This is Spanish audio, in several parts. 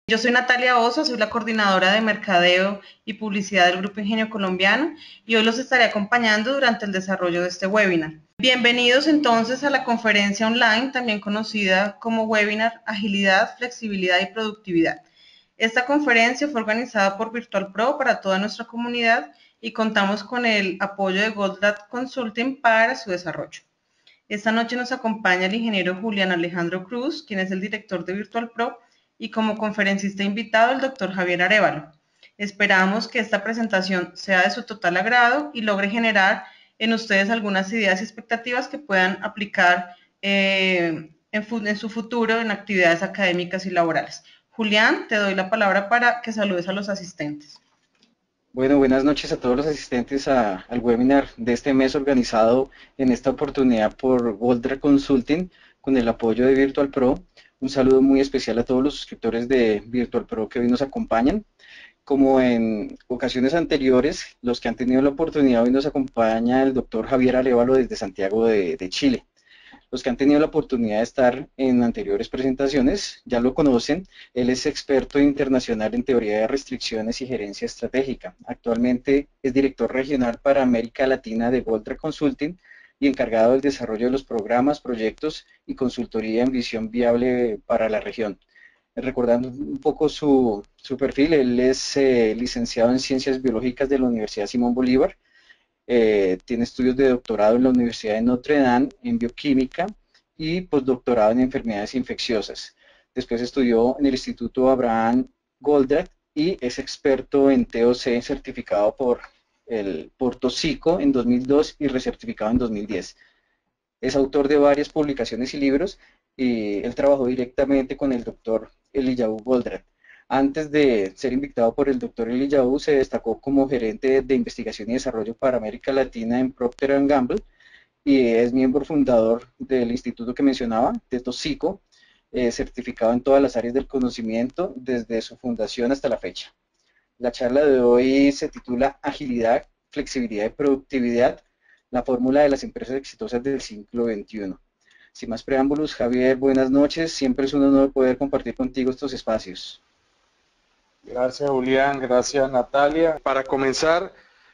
Yo soy Natalia Osa, soy la coordinadora de Mercadeo y Publicidad del Grupo Ingenio Colombiano y hoy los estaré acompañando durante el desarrollo de este webinar. Bienvenidos entonces a la conferencia online, también conocida como webinar Agilidad, Flexibilidad y Productividad. Esta conferencia fue organizada por Virtual Pro para toda nuestra comunidad y contamos con el apoyo de Goldratt Consulting para su desarrollo. Esta noche nos acompaña el ingeniero Julián Alejandro Cruz, quien es el director de Virtual Pro, y como conferencista invitado el doctor Javier Arévalo. Esperamos que esta presentación sea de su total agrado y logre generar en ustedes algunas ideas y expectativas que puedan aplicar en su futuro en actividades académicas y laborales. Julián, te doy la palabra para que saludes a los asistentes. Bueno, buenas noches a todos los asistentes al webinar de este mes organizado en esta oportunidad por Goldratt Consulting con el apoyo de Virtual Pro. Un saludo muy especial a todos los suscriptores de Virtual Pro que hoy nos acompañan. Como en ocasiones anteriores, los que han tenido la oportunidad, hoy nos acompaña el doctor Javier Arévalo desde Santiago de Chile. Los que han tenido la oportunidad de estar en anteriores presentaciones ya lo conocen. Él es experto internacional en teoría de restricciones y gerencia estratégica. Actualmente es director regional para América Latina de Goldratt Consulting y encargado del desarrollo de los programas, proyectos y consultoría en visión viable para la región. Recordando un poco su perfil, él es licenciado en Ciencias Biológicas de la Universidad Simón Bolívar. Tiene estudios de doctorado en la Universidad de Notre Dame en bioquímica y postdoctorado en enfermedades infecciosas. Después estudió en el Instituto Abraham Goldratt y es experto en TOC certificado por TOSICO en 2002 y recertificado en 2010. Es autor de varias publicaciones y libros y él trabajó directamente con el doctor Eliyahu Goldratt. Antes de ser invitado por el doctor Eliyahu, se destacó como gerente de investigación y desarrollo para América Latina en Procter & Gamble y es miembro fundador del instituto que mencionaba, de TOSICO, certificado en todas las áreas del conocimiento desde su fundación hasta la fecha. La charla de hoy se titula Agilidad, Flexibilidad y Productividad, la fórmula de las empresas exitosas del siglo XXI. Sin más preámbulos, Javier, buenas noches. Siempre es un honor poder compartir contigo estos espacios. Gracias, Julián. Gracias, Natalia. Para comenzar,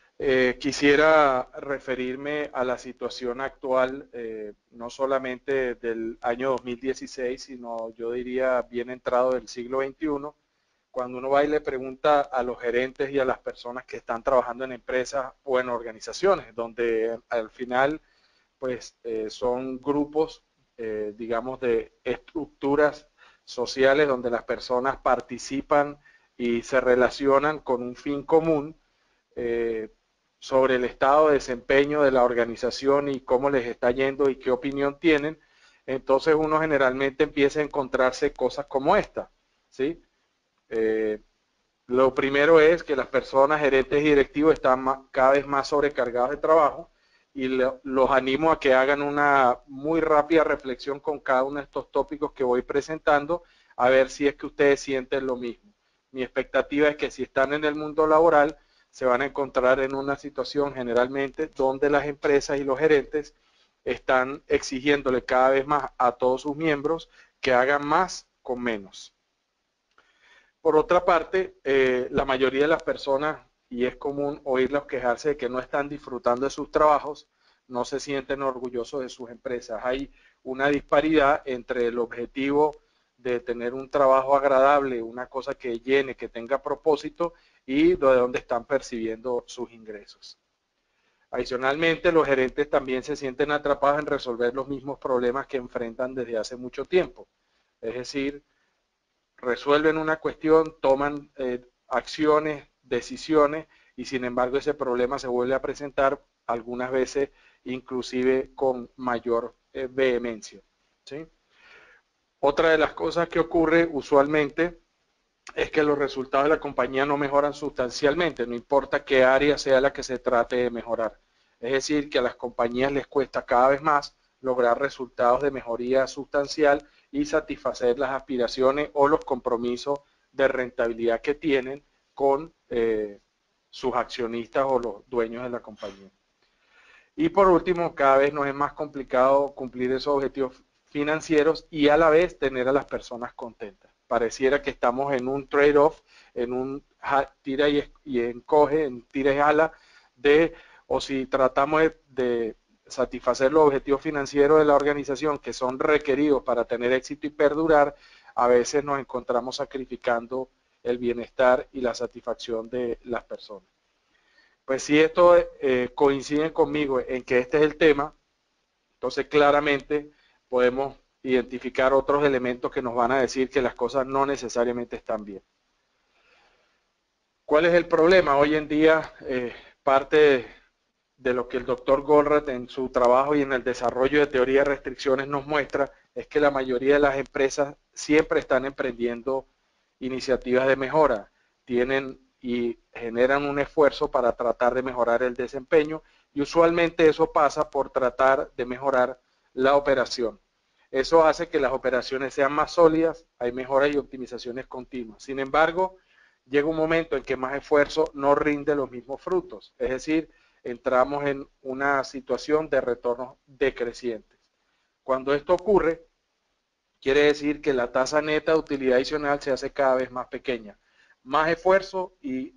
quisiera referirme a la situación actual, no solamente del año 2016, sino yo diría bien entrado del siglo XXI. Cuando uno va y le pregunta a los gerentes y a las personas que están trabajando en empresas o en organizaciones, donde al final pues son grupos, digamos, de estructuras sociales donde las personas participan y se relacionan con un fin común, sobre el estado de desempeño de la organización y cómo les está yendo y qué opinión tienen. Entonces uno generalmente empieza a encontrarse cosas como esta, ¿sí? Lo primero es que las personas, gerentes y directivos, están cada vez más sobrecargados de trabajo y los animo a que hagan una muy rápida reflexión con cada uno de estos tópicos que voy presentando, a ver si es que ustedes sienten lo mismo. Mi expectativa es que si están en el mundo laboral, se van a encontrar en una situación generalmente donde las empresas y los gerentes están exigiéndole cada vez más a todos sus miembros que hagan más con menos. Por otra parte, la mayoría de las personas, y es común oírlos quejarse de que no están disfrutando de sus trabajos, no se sienten orgullosos de sus empresas. Hay una disparidad entre el objetivo de tener un trabajo agradable, una cosa que llene, que tenga propósito, y de dónde están percibiendo sus ingresos. Adicionalmente, los gerentes también se sienten atrapados en resolver los mismos problemas que enfrentan desde hace mucho tiempo. Es decir, resuelven una cuestión, toman acciones, decisiones, y sin embargo ese problema se vuelve a presentar algunas veces inclusive con mayor vehemencia, ¿sí? Otra de las cosas que ocurre usualmente es que los resultados de la compañía no mejoran sustancialmente, no importa qué área sea la que se trate de mejorar. Es decir, que a las compañías les cuesta cada vez más lograr resultados de mejoría sustancial y satisfacer las aspiraciones o los compromisos de rentabilidad que tienen con sus accionistas o los dueños de la compañía. Y por último, cada vez nos es más complicado cumplir esos objetivos financieros y a la vez tener a las personas contentas. pareciera que estamos en un trade-off, en un tira y encoge, en tira y jala, o si tratamos de satisfacer los objetivos financieros de la organización que son requeridos para tener éxito y perdurar, a veces nos encontramos sacrificando el bienestar y la satisfacción de las personas. Pues si esto coincide conmigo en que este es el tema, entonces claramente podemos identificar otros elementos que nos van a decir que las cosas no necesariamente están bien. ¿Cuál es el problema? Hoy en día, parte de lo que el doctor Goldratt en su trabajo y en el desarrollo de teoría de restricciones nos muestra es que la mayoría de las empresas siempre están emprendiendo iniciativas de mejora, tienen y generan un esfuerzo para tratar de mejorar el desempeño y usualmente eso pasa por tratar de mejorar la operación. Eso hace que las operaciones sean más sólidas, hay mejoras y optimizaciones continuas. Sin embargo, llega un momento en que más esfuerzo no rinde los mismos frutos, es decir, entramos en una situación de retornos decrecientes. Cuando esto ocurre, quiere decir que la tasa neta de utilidad adicional se hace cada vez más pequeña. Más esfuerzo y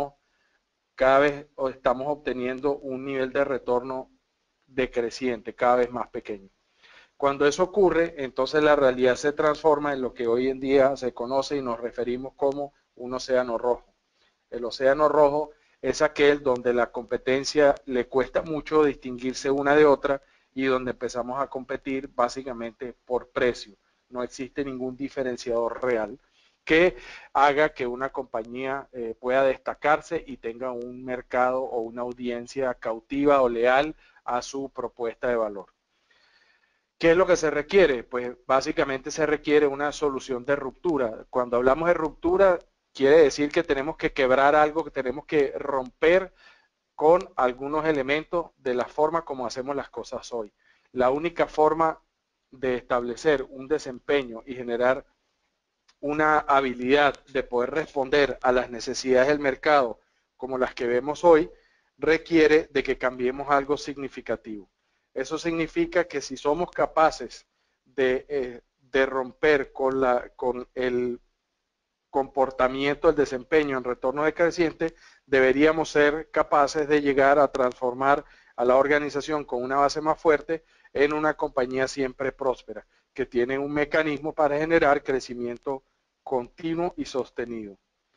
cada vez estamos obteniendo un nivel de retorno decreciente, cada vez más pequeño. Cuando eso ocurre, entonces la realidad se transforma en lo que hoy en día se conoce y nos referimos como un océano rojo. El océano rojo es aquel donde la competencia le cuesta mucho distinguirse una de otra y donde empezamos a competir básicamente por precio. No existe ningún diferenciador real que haga que una compañía pueda destacarse y tenga un mercado o una audiencia cautiva o leal a su propuesta de valor. ¿Qué es lo que se requiere? Pues básicamente se requiere una solución de ruptura. Cuando hablamos de ruptura, quiere decir que tenemos que quebrar algo, que tenemos que romper con algunos elementos de la forma como hacemos las cosas hoy. La única forma de establecer un desempeño y generar una habilidad de poder responder a las necesidades del mercado como las que vemos hoy, requiere de que cambiemos algo significativo. Eso significa que si somos capaces de romper con el comportamiento, el desempeño en retorno decreciente, deberíamos ser capaces de llegar a transformar a la organización con una base más fuerte en una compañía siempre próspera, que tiene un mecanismo para generar crecimiento continuo y sostenido.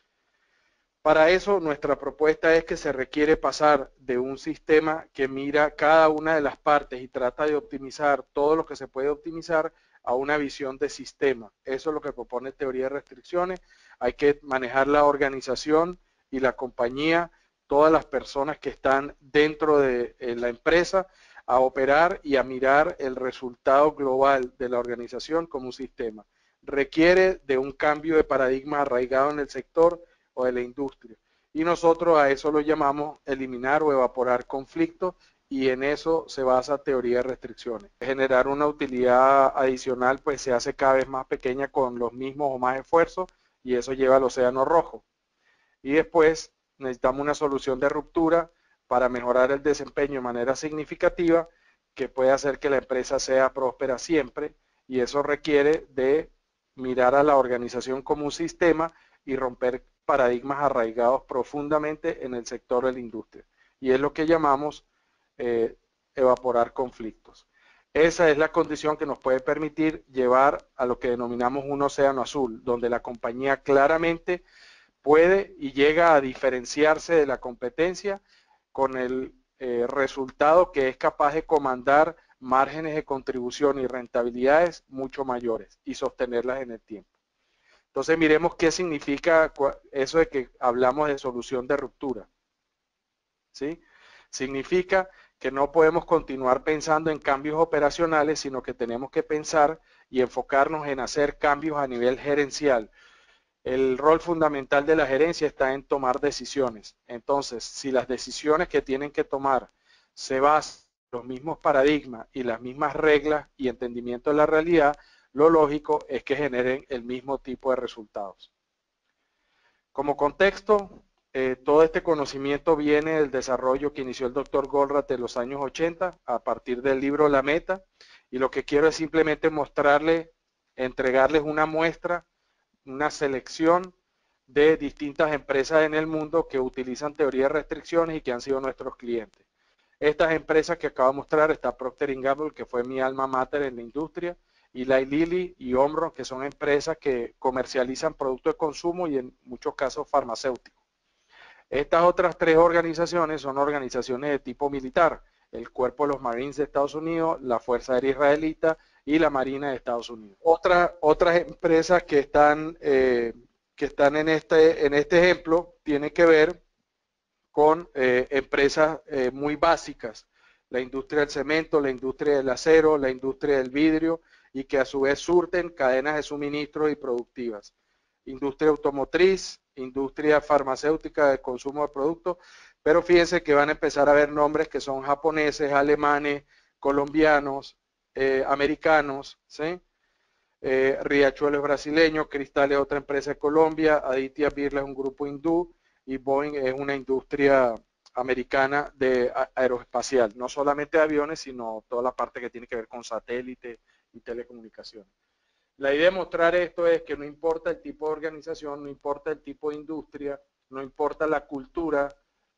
Para eso, nuestra propuesta es que se requiere pasar de un sistema que mira cada una de las partes y trata de optimizar todo lo que se puede optimizar a una visión de sistema. Eso es lo que propone teoría de restricciones. Hay que manejar la organización y la compañía, todas las personas que están dentro de la empresa, a operar y a mirar el resultado global de la organización como un sistema. Requiere de un cambio de paradigma arraigado en el sector o de la industria. Y nosotros a eso lo llamamos eliminar o evaporar conflictos y en eso se basa teoría de restricciones. Generar una utilidad adicional pues se hace cada vez más pequeña con los mismos o más esfuerzos y eso lleva al océano rojo. Y después necesitamos una solución de ruptura para mejorar el desempeño de manera significativa que puede hacer que la empresa sea próspera siempre y eso requiere de mirar a la organización como un sistema y romper paradigmas arraigados profundamente en el sector de la industria. Y es lo que llamamos evaporar conflictos. Esa es la condición que nos puede permitir llevar a lo que denominamos un océano azul, donde la compañía claramente puede y llega a diferenciarse de la competencia con el resultado que es capaz de comandar márgenes de contribución y rentabilidades mucho mayores y sostenerlas en el tiempo. Entonces miremos qué significa eso de que hablamos de solución de ruptura. ¿Sí? Significa que no podemos continuar pensando en cambios operacionales, sino que tenemos que pensar y enfocarnos en hacer cambios a nivel gerencial. El rol fundamental de la gerencia está en tomar decisiones. Entonces, si las decisiones que tienen que tomar se basan en los mismos paradigmas y las mismas reglas y entendimiento de la realidad, lo lógico es que generen el mismo tipo de resultados. Como contexto, todo este conocimiento viene del desarrollo que inició el doctor Goldratt en los años 80 a partir del libro La Meta y lo que quiero es simplemente mostrarles, entregarles una muestra una selección de distintas empresas en el mundo que utilizan teoría de restricciones y que han sido nuestros clientes. Estas empresas que acabo de mostrar, está Procter & Gamble, que fue mi alma mater en la industria, Eli Lilly y Omron, que son empresas que comercializan productos de consumo y en muchos casos farmacéuticos. Estas otras tres organizaciones son organizaciones de tipo militar, el Cuerpo de los Marines de Estados Unidos, la Fuerza Aérea Israelita y la Marina de Estados Unidos. Otras empresas que están en este ejemplo tienen que ver con empresas muy básicas, la industria del cemento, la industria del acero, la industria del vidrio, y que a su vez surten cadenas de suministro y productivas. Industria automotriz, industria farmacéutica de consumo de productos, pero fíjense que van a empezar a ver nombres que son japoneses, alemanes, colombianos, americanos, ¿sí? Riachuelo es brasileño, Cristal es otra empresa de Colombia, Aditya Birla es un grupo hindú y Boeing es una industria americana de aeroespacial, no solamente de aviones, sino toda la parte que tiene que ver con satélites y telecomunicaciones. La idea de mostrar esto es que no importa el tipo de organización, no importa el tipo de industria, no importa la cultura,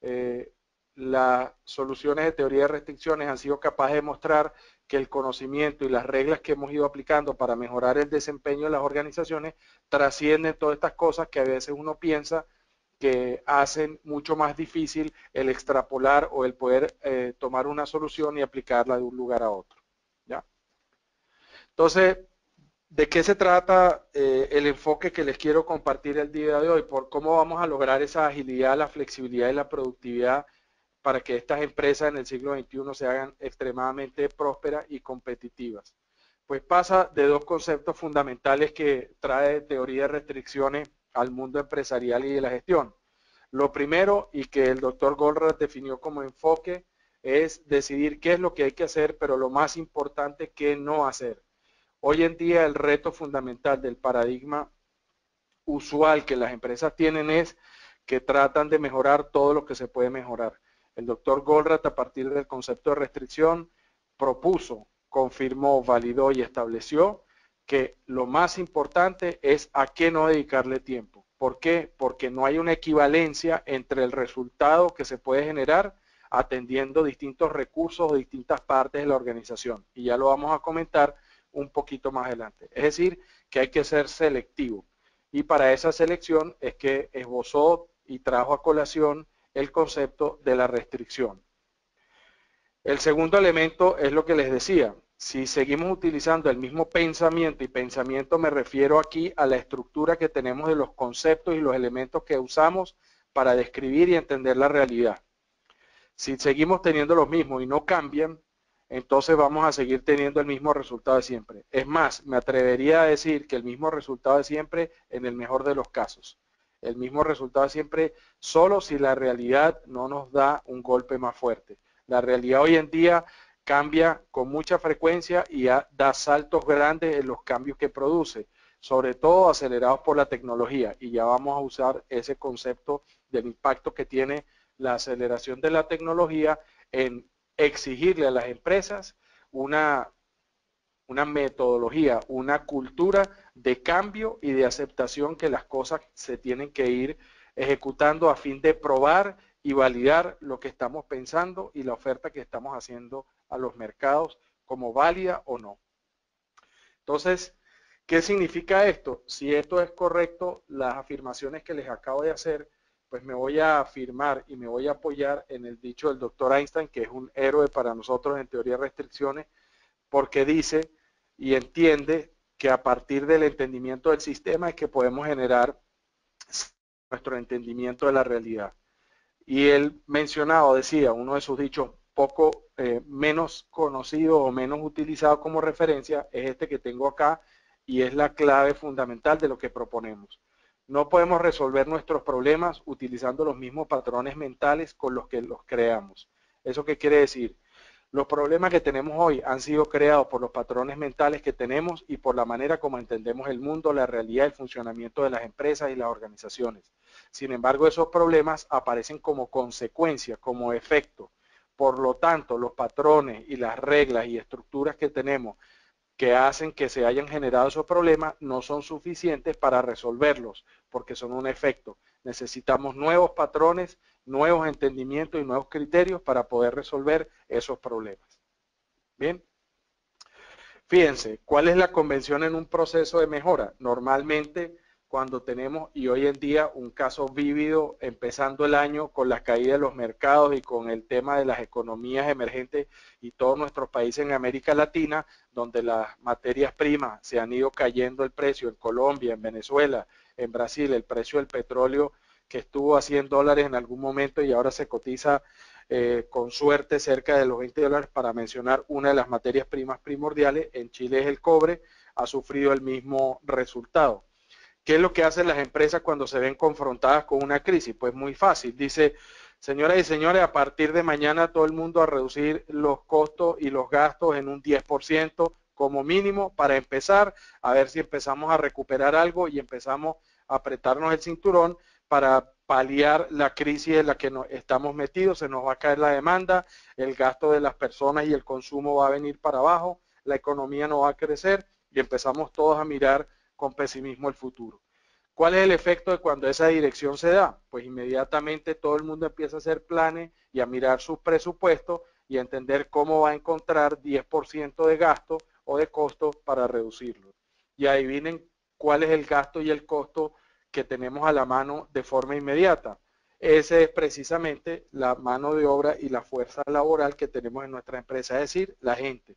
las soluciones de teoría de restricciones han sido capaces de mostrar que el conocimiento y las reglas que hemos ido aplicando para mejorar el desempeño de las organizaciones trascienden todas estas cosas que a veces uno piensa que hacen mucho más difícil el extrapolar o el poder tomar una solución y aplicarla de un lugar a otro, ¿ya? Entonces, ¿de qué se trata el enfoque que les quiero compartir el día de hoy? Por cómo vamos a lograr esa agilidad, la flexibilidad y la productividad para que estas empresas en el siglo XXI se hagan extremadamente prósperas y competitivas. Pues pasa de dos conceptos fundamentales que trae teoría de restricciones al mundo empresarial y de la gestión. Lo primero, y que el doctor Goldratt definió como enfoque, es decidir qué es lo que hay que hacer, pero lo más importante, qué no hacer. Hoy en día el reto fundamental del paradigma usual que las empresas tienen es que tratan de mejorar todo lo que se puede mejorar. El doctor Goldratt, a partir del concepto de restricción, propuso, confirmó, validó y estableció que lo más importante es a qué no dedicarle tiempo. ¿Por qué? Porque no hay una equivalencia entre el resultado que se puede generar atendiendo distintos recursos o distintas partes de la organización. Y ya lo vamos a comentar un poquito más adelante. Es decir, que hay que ser selectivo. Y para esa selección es que esbozó y trajo a colación el concepto de la restricción. El segundo elemento es lo que les decía. Si seguimos utilizando el mismo pensamiento, y pensamiento me refiero aquí a la estructura que tenemos de los conceptos y los elementos que usamos para describir y entender la realidad. Si seguimos teniendo los mismos y no cambian, entonces vamos a seguir teniendo el mismo resultado de siempre. Es más, me atrevería a decir que el mismo resultado de siempre en el mejor de los casos. El mismo resultado de siempre solo si la realidad no nos da un golpe más fuerte. La realidad hoy en día cambia con mucha frecuencia y da saltos grandes en los cambios que produce, sobre todo acelerados por la tecnología. Y ya vamos a usar ese concepto del impacto que tiene la aceleración de la tecnología en exigirle a las empresas una metodología, una cultura de cambio y de aceptación que las cosas se tienen que ir ejecutando a fin de probar y validar lo que estamos pensando y la oferta que estamos haciendo a los mercados como válida o no. Entonces, ¿qué significa esto? Si esto es correcto, las afirmaciones que les acabo de hacer, pues me voy a afirmar y me voy a apoyar en el dicho del doctor Einstein, que es un héroe para nosotros en teoría de restricciones, porque dice y entiende que a partir del entendimiento del sistema es que podemos generar nuestro entendimiento de la realidad. Y él mencionado, decía, uno de sus dichos poco menos conocido o menos utilizado como referencia es este que tengo acá y es la clave fundamental de lo que proponemos. No podemos resolver nuestros problemas utilizando los mismos patrones mentales con los que los creamos. ¿Eso qué quiere decir? Los problemas que tenemos hoy han sido creados por los patrones mentales que tenemos y por la manera como entendemos el mundo, la realidad, el funcionamiento de las empresas y las organizaciones. Sin embargo, esos problemas aparecen como consecuencia, como efecto. Por lo tanto, los patrones y las reglas y estructuras que tenemos que hacen que se hayan generado esos problemas no son suficientes para resolverlos, porque son un efecto. Necesitamos nuevos patrones, nuevos entendimientos y nuevos criterios para poder resolver esos problemas. Bien. Fíjense, ¿cuál es la convención en un proceso de mejora? Normalmente cuando tenemos, y hoy en día, un caso vívido empezando el año con la caída de los mercados y con el tema de las economías emergentes y todos nuestros países en América Latina, donde las materias primas se han ido cayendo el precio en Colombia, en Venezuela, en Brasil, el precio del petróleo que estuvo a $100 en algún momento y ahora se cotiza con suerte cerca de los $20, para mencionar una de las materias primas primordiales. En Chile es el cobre, ha sufrido el mismo resultado. ¿Qué es lo que hacen las empresas cuando se ven confrontadas con una crisis? Pues muy fácil, dice, señoras y señores, a partir de mañana todo el mundo a reducir los costos y los gastos en un 10% como mínimo, para empezar a ver si empezamos a recuperar algo y empezamos a apretarnos el cinturón para paliar la crisis en la que estamos metidos. Se nos va a caer la demanda, el gasto de las personas y el consumo va a venir para abajo, la economía no va a crecer y empezamos todos a mirar con pesimismo el futuro. ¿Cuál es el efecto de cuando esa dirección se da? Pues inmediatamente todo el mundo empieza a hacer planes y a mirar sus presupuestos y a entender cómo va a encontrar 10% de gasto o de costo para reducirlo. Y adivinen cuál es el gasto y el costo que tenemos a la mano de forma inmediata. Ese es precisamente la mano de obra y la fuerza laboral que tenemos en nuestra empresa, es decir, la gente.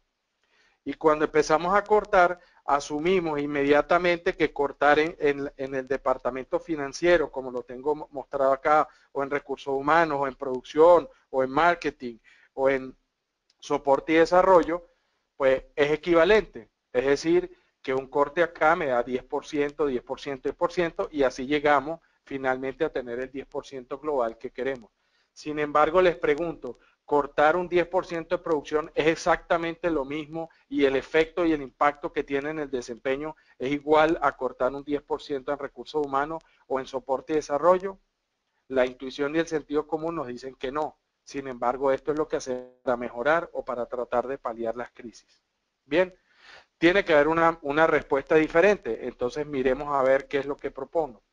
Y cuando empezamos a cortar, asumimos inmediatamente que cortar en el departamento financiero, como lo tengo mostrado acá, o en recursos humanos, o en producción, o en marketing, o en soporte y desarrollo, pues es equivalente. Es decir, que un corte acá me da 10%, 10%, 10%, y así llegamos finalmente a tener el 10% global que queremos. Sin embargo, les pregunto, cortar un 10% de producción es exactamente lo mismo y el efecto y el impacto que tiene en el desempeño es igual a cortar un 10% en recursos humanos o en soporte y desarrollo. La intuición y el sentido común nos dicen que no. Sin embargo, esto es lo que hacemos para mejorar o para tratar de paliar las crisis. Bien, tiene que haber una respuesta diferente. Entonces miremos a ver qué es lo que propongo.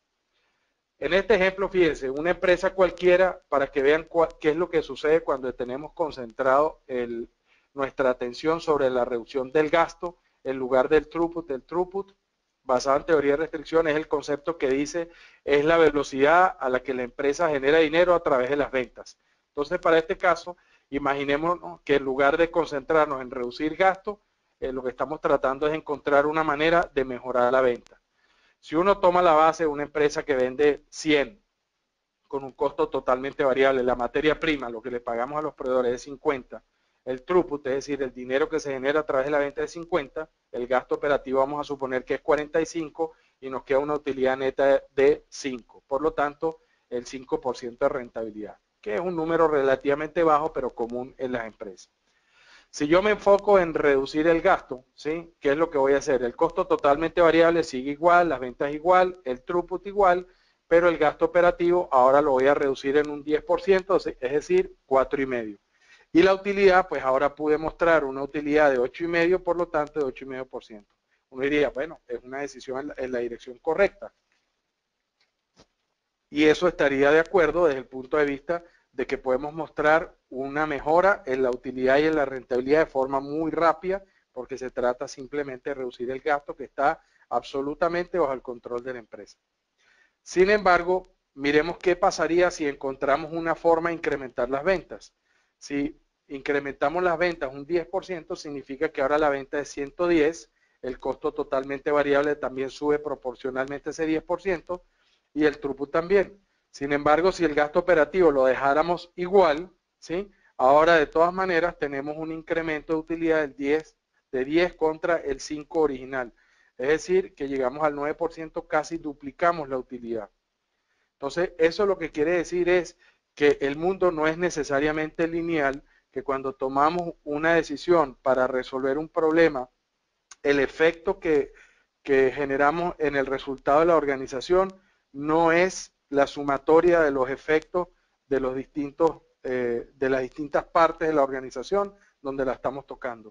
En este ejemplo, fíjense, una empresa cualquiera, para que vean qué es lo que sucede cuando tenemos concentrado nuestra atención sobre la reducción del gasto en lugar del throughput. El throughput, basado en teoría de restricción, es el concepto que dice es la velocidad a la que la empresa genera dinero a través de las ventas. Entonces, para este caso, imaginémonos que en lugar de concentrarnos en reducir gastos, lo que estamos tratando es encontrar una manera de mejorar la venta. Si uno toma la base de una empresa que vende 100 con un costo totalmente variable, la materia prima, lo que le pagamos a los proveedores es 50, el throughput, es decir, el dinero que se genera a través de la venta es 50, el gasto operativo vamos a suponer que es 45 y nos queda una utilidad neta de 5. Por lo tanto, el 5% de rentabilidad, que es un número relativamente bajo pero común en las empresas. Si yo me enfoco en reducir el gasto, ¿sí? ¿Qué es lo que voy a hacer? El costo totalmente variable sigue igual, las ventas igual, el throughput igual, pero el gasto operativo ahora lo voy a reducir en un 10%, es decir, 4,5%. Y la utilidad, pues ahora pude mostrar una utilidad de 8,5%, por lo tanto de 8,5%. Uno diría, bueno, es una decisión en la dirección correcta. Y eso estaría de acuerdo desde el punto de vista de que podemos mostrar una mejora en la utilidad y en la rentabilidad de forma muy rápida, porque se trata simplemente de reducir el gasto que está absolutamente bajo el control de la empresa. Sin embargo, miremos qué pasaría si encontramos una forma de incrementar las ventas. Si incrementamos las ventas un 10%, significa que ahora la venta es 110, el costo totalmente variable también sube proporcionalmente ese 10%, y el throughput también. Sin embargo, si el gasto operativo lo dejáramos igual, ¿sí? Ahora de todas maneras tenemos un incremento de utilidad de 10 contra el 5 original. Es decir, que llegamos al 9%, casi duplicamos la utilidad. Entonces, eso lo que quiere decir es que el mundo no es necesariamente lineal, que cuando tomamos una decisión para resolver un problema, el efecto que generamos en el resultado de la organización no es la sumatoria de los efectos de de las distintas partes de la organización donde la estamos tocando.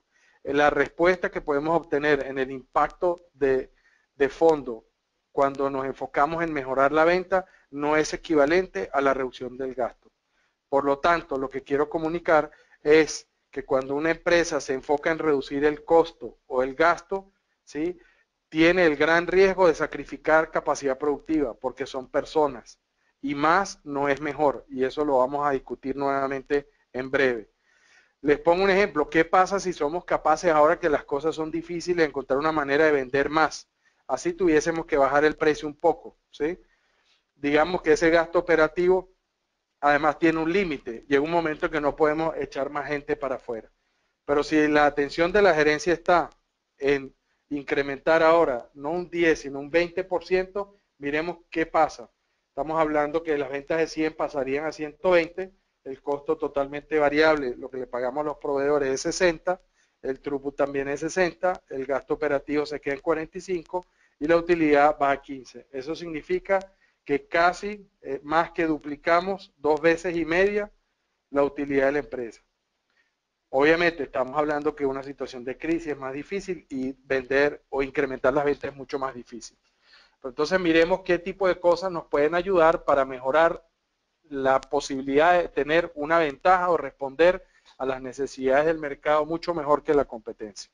la respuesta que podemos obtener en el impacto de fondo cuando nos enfocamos en mejorar la venta no es equivalente a la reducción del gasto. Por lo tanto, lo que quiero comunicar es que cuando una empresa se enfoca en reducir el costo o el gasto, ¿sí?, tiene el gran riesgo de sacrificar capacidad productiva porque son personas y más no es mejor, y eso lo vamos a discutir nuevamente en breve. Les pongo un ejemplo. ¿Qué pasa si somos capaces, ahora que las cosas son difíciles, de encontrar una manera de vender más? Así tuviésemos que bajar el precio un poco, ¿sí? Digamos que ese gasto operativo además tiene un límite. Llega un momento en que no podemos echar más gente para afuera. Pero si la atención de la gerencia está en incrementar ahora, no un 10, sino un 20%, miremos qué pasa. Estamos hablando que las ventas de 100 pasarían a 120, el costo totalmente variable, lo que le pagamos a los proveedores es 60, el throughput también es 60, el gasto operativo se queda en 45 y la utilidad va a 15. Eso significa que casi más que duplicamos 2 veces y media la utilidad de la empresa. Obviamente estamos hablando que una situación de crisis es más difícil y vender o incrementar las ventas es mucho más difícil. Pero entonces miremos qué tipo de cosas nos pueden ayudar para mejorar la posibilidad de tener una ventaja o responder a las necesidades del mercado mucho mejor que la competencia.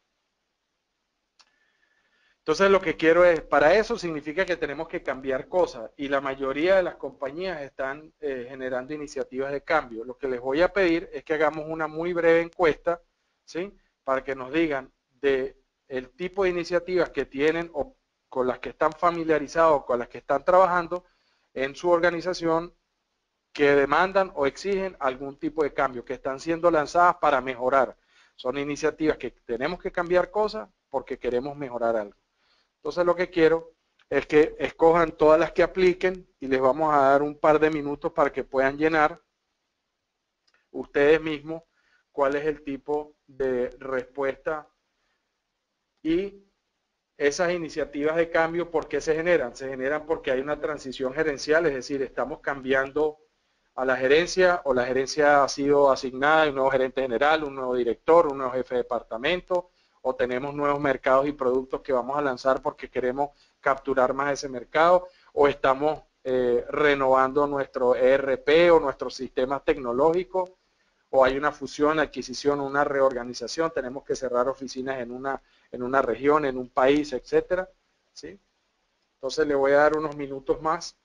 Entonces lo que quiero es, para eso significa que tenemos que cambiar cosas y la mayoría de las compañías están generando iniciativas de cambio. Lo que les voy a pedir es que hagamos una muy breve encuesta, ¿sí?, para que nos digan de el tipo de iniciativas que tienen o con las que están familiarizados o con las que están trabajando en su organización que demandan o exigen algún tipo de cambio, que están siendo lanzadas para mejorar. Son iniciativas que tenemos que cambiar cosas porque queremos mejorar algo. Entonces lo que quiero es que escojan todas las que apliquen y les vamos a dar un par de minutos para que puedan llenar ustedes mismos cuál es el tipo de respuesta y esas iniciativas de cambio. ¿Por qué se generan? Se generan porque hay una transición gerencial, es decir, estamos cambiando a la gerencia o la gerencia ha sido asignada, un nuevo gerente general, un nuevo director, un nuevo jefe de departamento, o tenemos nuevos mercados y productos que vamos a lanzar porque queremos capturar más ese mercado, o estamos renovando nuestro ERP o nuestros sistemas tecnológicos, o hay una fusión, adquisición, una reorganización, tenemos que cerrar oficinas en una región, en un país, etcétera, ¿sí? Entonces le voy a dar unos minutos más.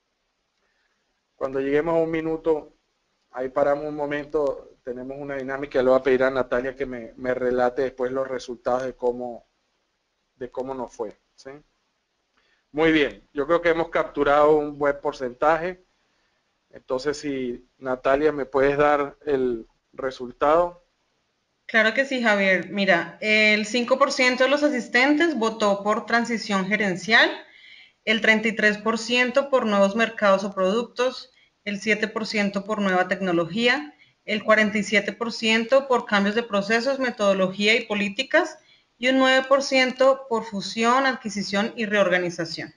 Cuando lleguemos a un minuto, ahí paramos un momento, tenemos una dinámica, le voy a pedir a Natalia que me relate después los resultados de cómo nos fue, ¿sí? Muy bien, yo creo que hemos capturado un buen porcentaje. Entonces, si Natalia me puedes dar el resultado. Claro que sí, Javier. Mira, el 5% de los asistentes votó por transición gerencial, el 33% por nuevos mercados o productos, el 7% por nueva tecnología, el 47% por cambios de procesos, metodología y políticas y un 9% por fusión, adquisición y reorganización.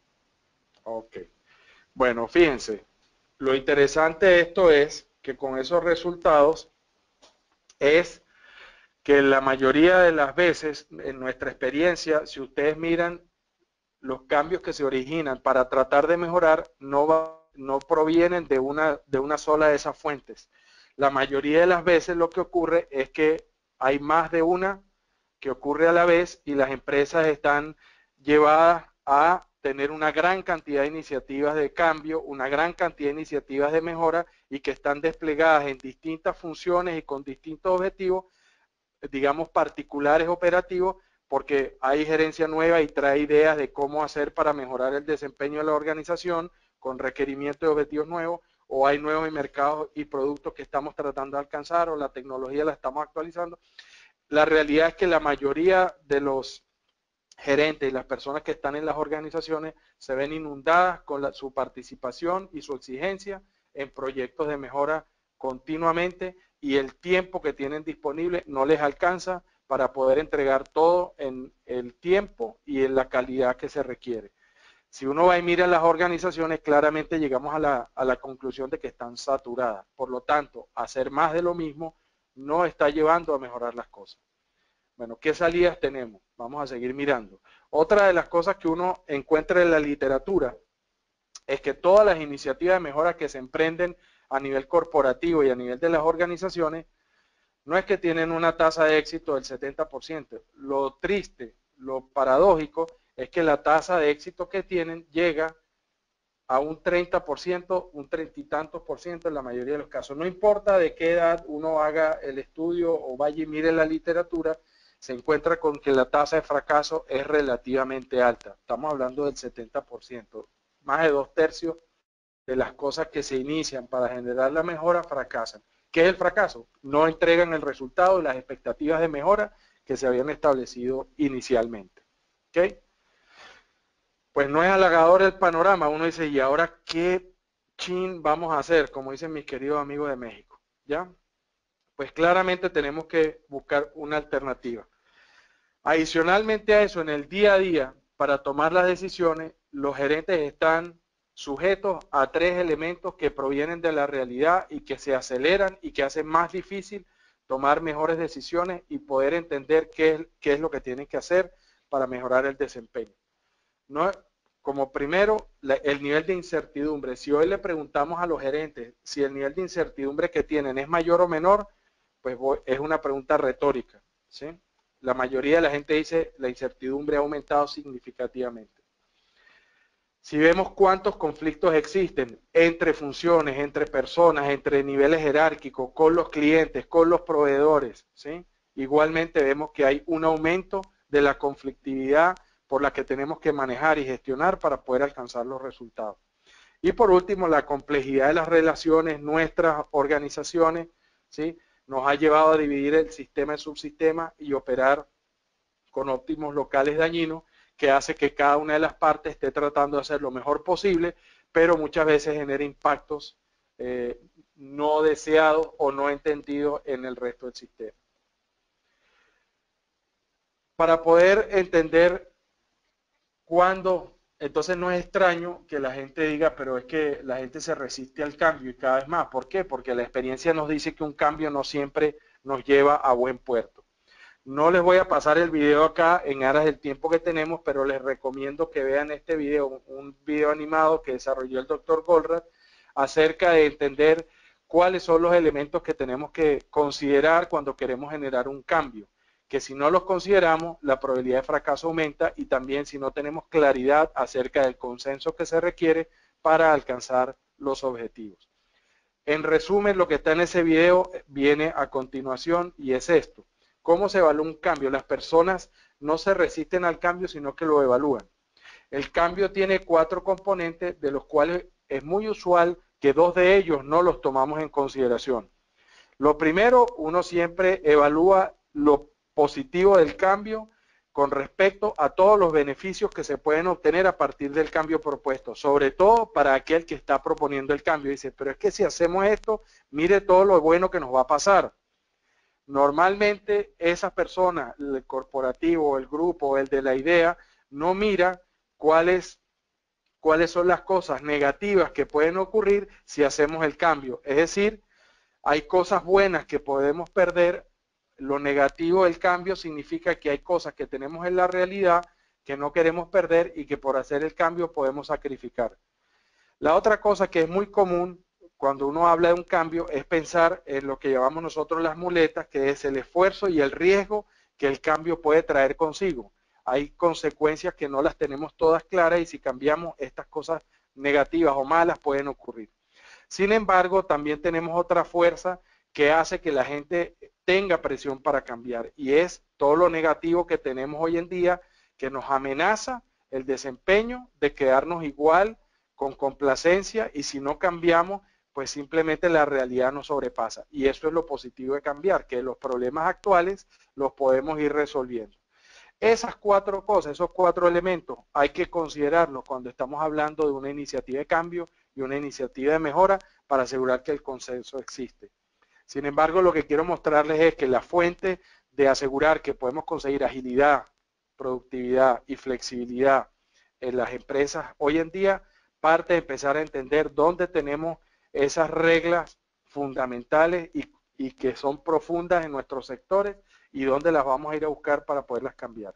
Ok. Bueno, fíjense, lo interesante de esto es que con esos resultados es que la mayoría de las veces, en nuestra experiencia, si ustedes miran los cambios que se originan para tratar de mejorar, no provienen de una sola de esas fuentes. La mayoría de las veces lo que ocurre es que hay más de una que ocurre a la vez y las empresas están llevadas a tener una gran cantidad de iniciativas de cambio, una gran cantidad de iniciativas de mejora y que están desplegadas en distintas funciones y con distintos objetivos, digamos particulares operativos, porque hay gerencia nueva y trae ideas de cómo hacer para mejorar el desempeño de la organización con requerimientos de objetivos nuevos, o hay nuevos mercados y productos que estamos tratando de alcanzar, o la tecnología la estamos actualizando. La realidad es que la mayoría de los gerentes y las personas que están en las organizaciones se ven inundadas con su participación y su exigencia en proyectos de mejora continuamente, y el tiempo que tienen disponible no les alcanza para poder entregar todo en el tiempo y en la calidad que se requiere. Si uno va y mira las organizaciones, claramente llegamos a la conclusión de que están saturadas. Por lo tanto, hacer más de lo mismo no está llevando a mejorar las cosas. Bueno, ¿qué salidas tenemos? Vamos a seguir mirando. Otra de las cosas que uno encuentra en la literatura es que todas las iniciativas de mejora que se emprenden a nivel corporativo y a nivel de las organizaciones, no es que tienen una tasa de éxito del 70%. Lo triste, lo paradójico, es que la tasa de éxito que tienen llega a un 30%, un 30 y tantos por ciento en la mayoría de los casos. No importa de qué edad uno haga el estudio o vaya y mire la literatura, se encuentra con que la tasa de fracaso es relativamente alta. Estamos hablando del 70%. Más de 2/3 de las cosas que se inician para generar la mejora fracasan. ¿Qué es el fracaso? No entregan el resultado y las expectativas de mejora que se habían establecido inicialmente. ¿Ok? Pues no es halagador el panorama. Uno dice, ¿y ahora qué chin vamos a hacer? Como dicen mis queridos amigos de México. ¿Ya? Pues claramente tenemos que buscar una alternativa. Adicionalmente a eso, en el día a día, para tomar las decisiones, los gerentes están sujetos a 3 elementos que provienen de la realidad y que se aceleran y que hacen más difícil tomar mejores decisiones y poder entender qué es lo que tienen que hacer para mejorar el desempeño. No, como primero, el nivel de incertidumbre. Si hoy le preguntamos a los gerentes si el nivel de incertidumbre que tienen es mayor o menor, pues es una pregunta retórica, ¿sí? La mayoría de la gente dice la incertidumbre ha aumentado significativamente. Si vemos cuántos conflictos existen entre funciones, entre personas, entre niveles jerárquicos, con los clientes, con los proveedores, ¿sí? Igualmente vemos que hay un aumento de la conflictividad por la que tenemos que manejar y gestionar para poder alcanzar los resultados. Y por último, la complejidad de las relaciones, nuestras organizaciones, ¿sí? Nos ha llevado a dividir el sistema en subsistemas y operar con óptimos locales dañinos, que hace que cada una de las partes esté tratando de hacer lo mejor posible, pero muchas veces genera impactos no deseados o no entendidos en el resto del sistema. Para poder entender cuándo, entonces no es extraño que la gente diga, pero es que la gente se resiste al cambio y cada vez más. ¿Por qué? Porque la experiencia nos dice que un cambio no siempre nos lleva a buen puerto. No les voy a pasar el video acá en aras del tiempo que tenemos, pero les recomiendo que vean este video, un video animado que desarrolló el doctor Goldratt acerca de entender cuáles son los elementos que tenemos que considerar cuando queremos generar un cambio. Que si no los consideramos, la probabilidad de fracaso aumenta y también si no tenemos claridad acerca del consenso que se requiere para alcanzar los objetivos. En resumen, lo que está en ese video viene a continuación y es esto. ¿Cómo se evalúa un cambio? Las personas no se resisten al cambio, sino que lo evalúan. El cambio tiene 4 componentes, de los cuales es muy usual que 2 de ellos no los tomamos en consideración. Lo primero, uno siempre evalúa lo positivo del cambio con respecto a todos los beneficios que se pueden obtener a partir del cambio propuesto, sobre todo para aquel que está proponiendo el cambio. Dice, pero es que si hacemos esto, mire todo lo bueno que nos va a pasar. Normalmente esas personas, el corporativo, el grupo, el de la idea, no mira cuáles son las cosas negativas que pueden ocurrir si hacemos el cambio. Es decir, hay cosas buenas que podemos perder. Lo negativo del cambio significa que hay cosas que tenemos en la realidad que no queremos perder y que por hacer el cambio podemos sacrificar. La otra cosa que es muy común cuando uno habla de un cambio es pensar en lo que llamamos nosotros las muletas, que es el esfuerzo y el riesgo que el cambio puede traer consigo. Hay consecuencias que no las tenemos todas claras y si cambiamos estas cosas negativas o malas pueden ocurrir. Sin embargo, también tenemos otra fuerza que hace que la gente tenga presión para cambiar y es todo lo negativo que tenemos hoy en día que nos amenaza el desempeño de quedarnos igual con complacencia y si no cambiamos, pues simplemente la realidad nos sobrepasa. Y eso es lo positivo de cambiar, que los problemas actuales los podemos ir resolviendo. Esas 4 cosas, esos 4 elementos, hay que considerarlos cuando estamos hablando de una iniciativa de cambio y una iniciativa de mejora para asegurar que el consenso existe. Sin embargo, lo que quiero mostrarles es que la fuente de asegurar que podemos conseguir agilidad, productividad y flexibilidad en las empresas hoy en día parte de empezar a entender dónde tenemos esas reglas fundamentales y que son profundas en nuestros sectores y dónde las vamos a ir a buscar para poderlas cambiar.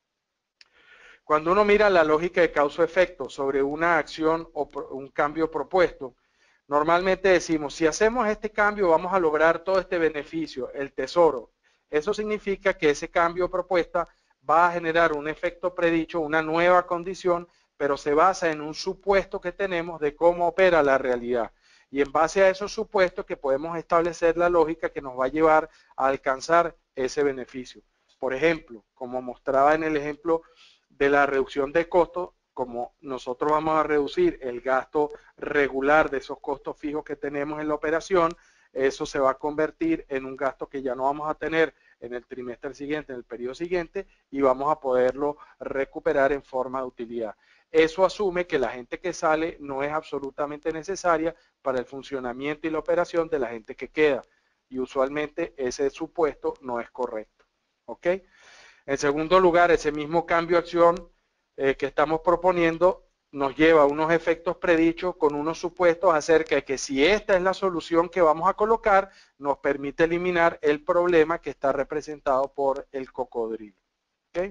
Cuando uno mira la lógica de causa-efecto sobre una acción o un cambio propuesto, normalmente decimos, si hacemos este cambio vamos a lograr todo este beneficio, el tesoro. Eso significa que ese cambio o propuesta va a generar un efecto predicho, una nueva condición, pero se basa en un supuesto que tenemos de cómo opera la realidad. Y en base a esos supuestos que podemos establecer la lógica que nos va a llevar a alcanzar ese beneficio. Por ejemplo, como mostraba en el ejemplo de la reducción de costos, como nosotros vamos a reducir el gasto regular de esos costos fijos que tenemos en la operación, eso se va a convertir en un gasto que ya no vamos a tener en el trimestre siguiente, en el periodo siguiente, y vamos a poderlo recuperar en forma de utilidad. Eso asume que la gente que sale no es absolutamente necesaria para el funcionamiento y la operación de la gente que queda, y usualmente ese supuesto no es correcto. ¿Ok? En segundo lugar, ese mismo cambio de acción que estamos proponiendo nos lleva a unos efectos predichos con unos supuestos acerca de que si esta es la solución que vamos a colocar, nos permite eliminar el problema que está representado por el cocodrilo. ¿Okay?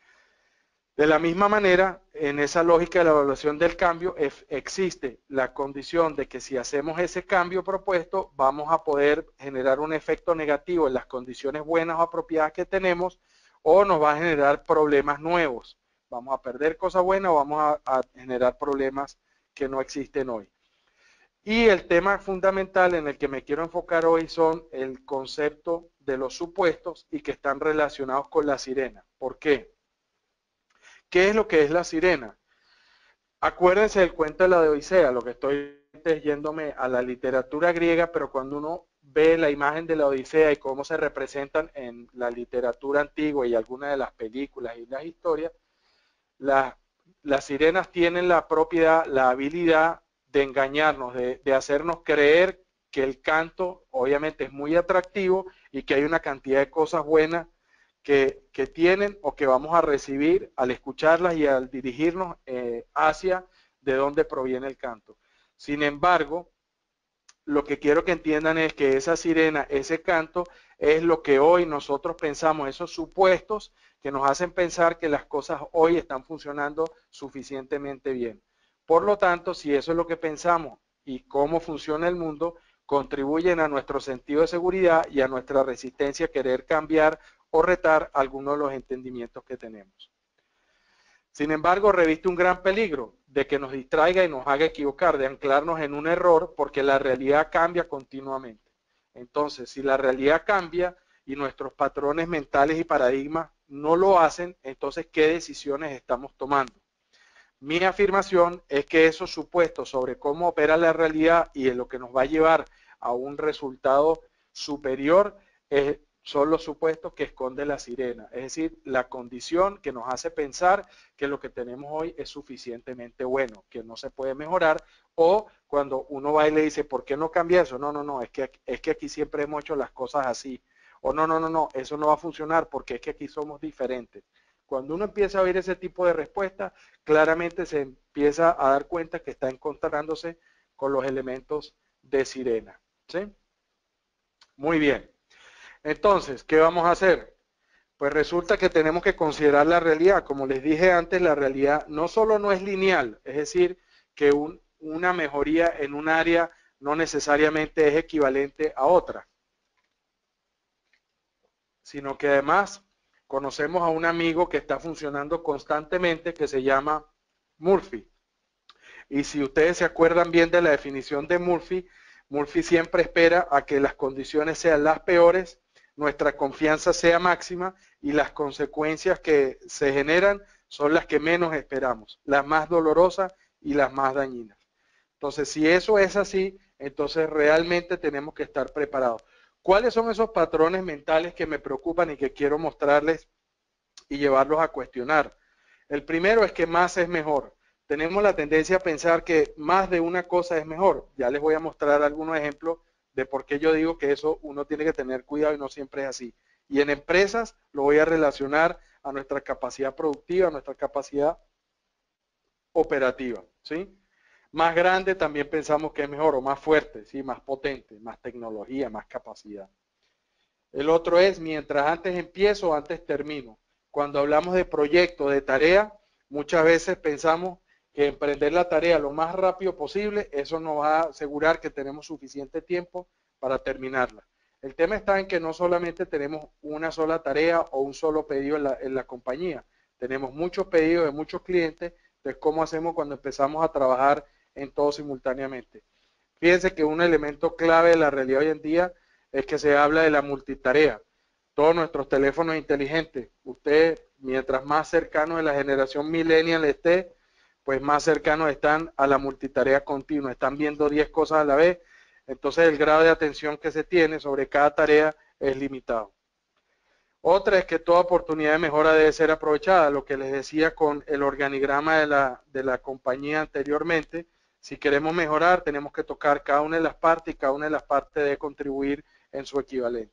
De la misma manera, en esa lógica de la evaluación del cambio, existe la condición de que si hacemos ese cambio propuesto, vamos a poder generar un efecto negativo en las condiciones buenas o apropiadas que tenemos, o nos va a generar problemas nuevos. Vamos a perder cosas buenas o vamos a generar problemas que no existen hoy. Y el tema fundamental en el que me quiero enfocar hoy son el concepto de los supuestos y que están relacionados con la sirena. ¿Por qué? ¿Qué es lo que es la sirena? Acuérdense del cuento de la Odisea, lo que estoy yéndome a la literatura griega, pero cuando uno ve la imagen de la Odisea y cómo se representan en la literatura antigua y algunas de las películas y las historias, las sirenas tienen la propiedad, la habilidad de engañarnos, de hacernos creer que el canto obviamente es muy atractivo y que hay una cantidad de cosas buenas que tienen o que vamos a recibir al escucharlas y al dirigirnos hacia de dónde proviene el canto. Sin embargo, lo que quiero que entiendan es que esa sirena, ese canto, es lo que hoy nosotros pensamos, esos supuestos que nos hacen pensar que las cosas hoy están funcionando suficientemente bien. Por lo tanto, si eso es lo que pensamos y cómo funciona el mundo, contribuyen a nuestro sentido de seguridad y a nuestra resistencia a querer cambiar o retar algunos de los entendimientos que tenemos. Sin embargo, reviste un gran peligro de que nos distraiga y nos haga equivocar, de anclarnos en un error, porque la realidad cambia continuamente. Entonces, si la realidad cambia y nuestros patrones mentales y paradigmas no lo hacen, entonces, ¿qué decisiones estamos tomando? Mi afirmación es que esos supuestos sobre cómo opera la realidad y en lo que nos va a llevar a un resultado superior son los supuestos que esconde la sirena, es decir, la condición que nos hace pensar que lo que tenemos hoy es suficientemente bueno, que no se puede mejorar, o cuando uno va y le dice, ¿por qué no cambia eso? No, es que aquí siempre hemos hecho las cosas así, o no, eso no va a funcionar porque es que aquí somos diferentes. Cuando uno empieza a oír ese tipo de respuestas, claramente se empieza a dar cuenta que está encontrándose con los elementos de sirena. ¿Sí? Muy bien. Entonces, ¿qué vamos a hacer? Pues resulta que tenemos que considerar la realidad. Como les dije antes, la realidad no solo no es lineal, es decir, que una mejoría en un área no necesariamente es equivalente a otra, sino que además conocemos a un amigo que está funcionando constantemente que se llama Murphy. Y si ustedes se acuerdan bien de la definición de Murphy, Murphy siempre espera a que las condiciones sean las peores, nuestra confianza sea máxima y las consecuencias que se generan son las que menos esperamos, las más dolorosas y las más dañinas. Entonces, si eso es así, entonces realmente tenemos que estar preparados. ¿Cuáles son esos patrones mentales que me preocupan y que quiero mostrarles y llevarlos a cuestionar? El primero es que más es mejor. Tenemos la tendencia a pensar que más de una cosa es mejor. Ya les voy a mostrar algunos ejemplos de por qué yo digo que eso uno tiene que tener cuidado y no siempre es así. Y en empresas lo voy a relacionar a nuestra capacidad productiva, a nuestra capacidad operativa, ¿sí? Más grande también pensamos que es mejor, o más fuerte, ¿sí? Más potente, más tecnología, más capacidad. El otro es mientras antes empiezo, antes termino. Cuando hablamos de proyecto, de tarea, muchas veces pensamos que emprender la tarea lo más rápido posible, eso nos va a asegurar que tenemos suficiente tiempo para terminarla. El tema está en que no solamente tenemos una sola tarea o un solo pedido en la compañía, tenemos muchos pedidos de muchos clientes, entonces ¿cómo hacemos cuando empezamos a trabajar en todo simultáneamente? Fíjense que un elemento clave de la realidad hoy en día es que se habla de la multitarea. Todos nuestros teléfonos inteligentes, usted mientras más cercano de la generación millennial esté, pues más cercanos están a la multitarea continua, están viendo 10 cosas a la vez, entonces el grado de atención que se tiene sobre cada tarea es limitado. Otra es que toda oportunidad de mejora debe ser aprovechada, lo que les decía con el organigrama de la compañía anteriormente. Si queremos mejorar, tenemos que tocar cada una de las partes y cada una de las partes debe contribuir en su equivalente.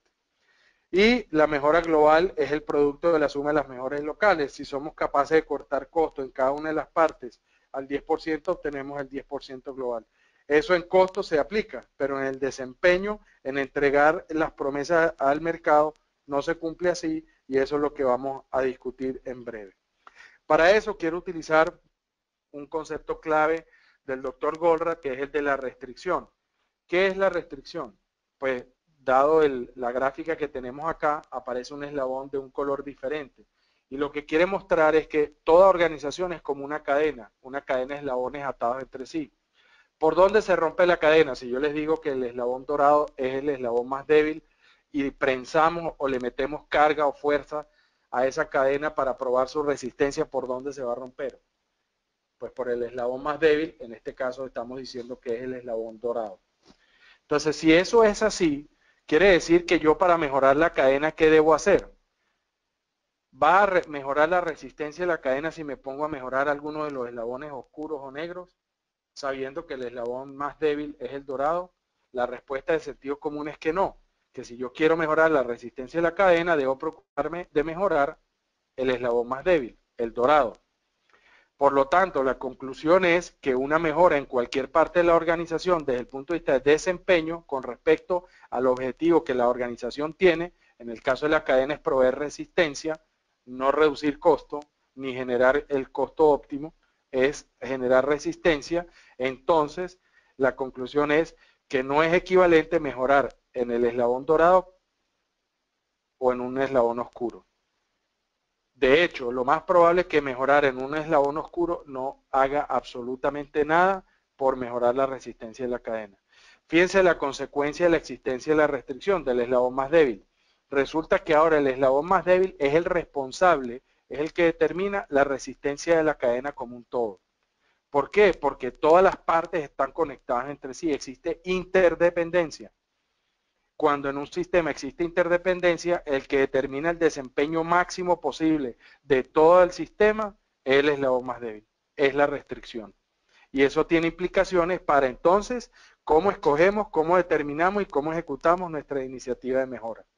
Y la mejora global es el producto de la suma de las mejoras locales. Si somos capaces de cortar costo en cada una de las partes al 10%, obtenemos el 10% global. Eso en costo se aplica, pero en el desempeño, en entregar las promesas al mercado, no se cumple así y eso es lo que vamos a discutir en breve. Para eso quiero utilizar un concepto clave del doctor Goldratt, que es el de la restricción. ¿Qué es la restricción? Pues dado la gráfica que tenemos acá, aparece un eslabón de un color diferente. Y lo que quiere mostrar es que toda organización es como una cadena de eslabones atados entre sí. ¿Por dónde se rompe la cadena? Si yo les digo que el eslabón dorado es el eslabón más débil y prensamos o le metemos carga o fuerza a esa cadena para probar su resistencia, ¿por dónde se va a romper? Pues por el eslabón más débil, en este caso estamos diciendo que es el eslabón dorado. Entonces, si eso es así, quiere decir que yo para mejorar la cadena, ¿qué debo hacer? ¿Va a mejorar la resistencia de la cadena si me pongo a mejorar alguno de los eslabones oscuros o negros, sabiendo que el eslabón más débil es el dorado? La respuesta de sentido común es que no, que si yo quiero mejorar la resistencia de la cadena, debo preocuparme de mejorar el eslabón más débil, el dorado. Por lo tanto, la conclusión es que una mejora en cualquier parte de la organización desde el punto de vista de desempeño con respecto al objetivo que la organización tiene, en el caso de la cadena es proveer resistencia, no reducir costo, ni generar el costo óptimo, es generar resistencia. Entonces, la conclusión es que no es equivalente mejorar en el eslabón dorado o en un eslabón oscuro. De hecho, lo más probable es que mejorar en un eslabón oscuro no haga absolutamente nada por mejorar la resistencia de la cadena. Fíjense la consecuencia de la existencia de la restricción del eslabón más débil. Resulta que ahora el eslabón más débil es el responsable, es el que determina la resistencia de la cadena como un todo. ¿Por qué? Porque todas las partes están conectadas entre sí, existe interdependencia. Cuando en un sistema existe interdependencia, el que determina el desempeño máximo posible de todo el sistema es el eslabón más débil, es la restricción. Y eso tiene implicaciones para entonces cómo escogemos, cómo determinamos y cómo ejecutamos nuestra iniciativa de mejora.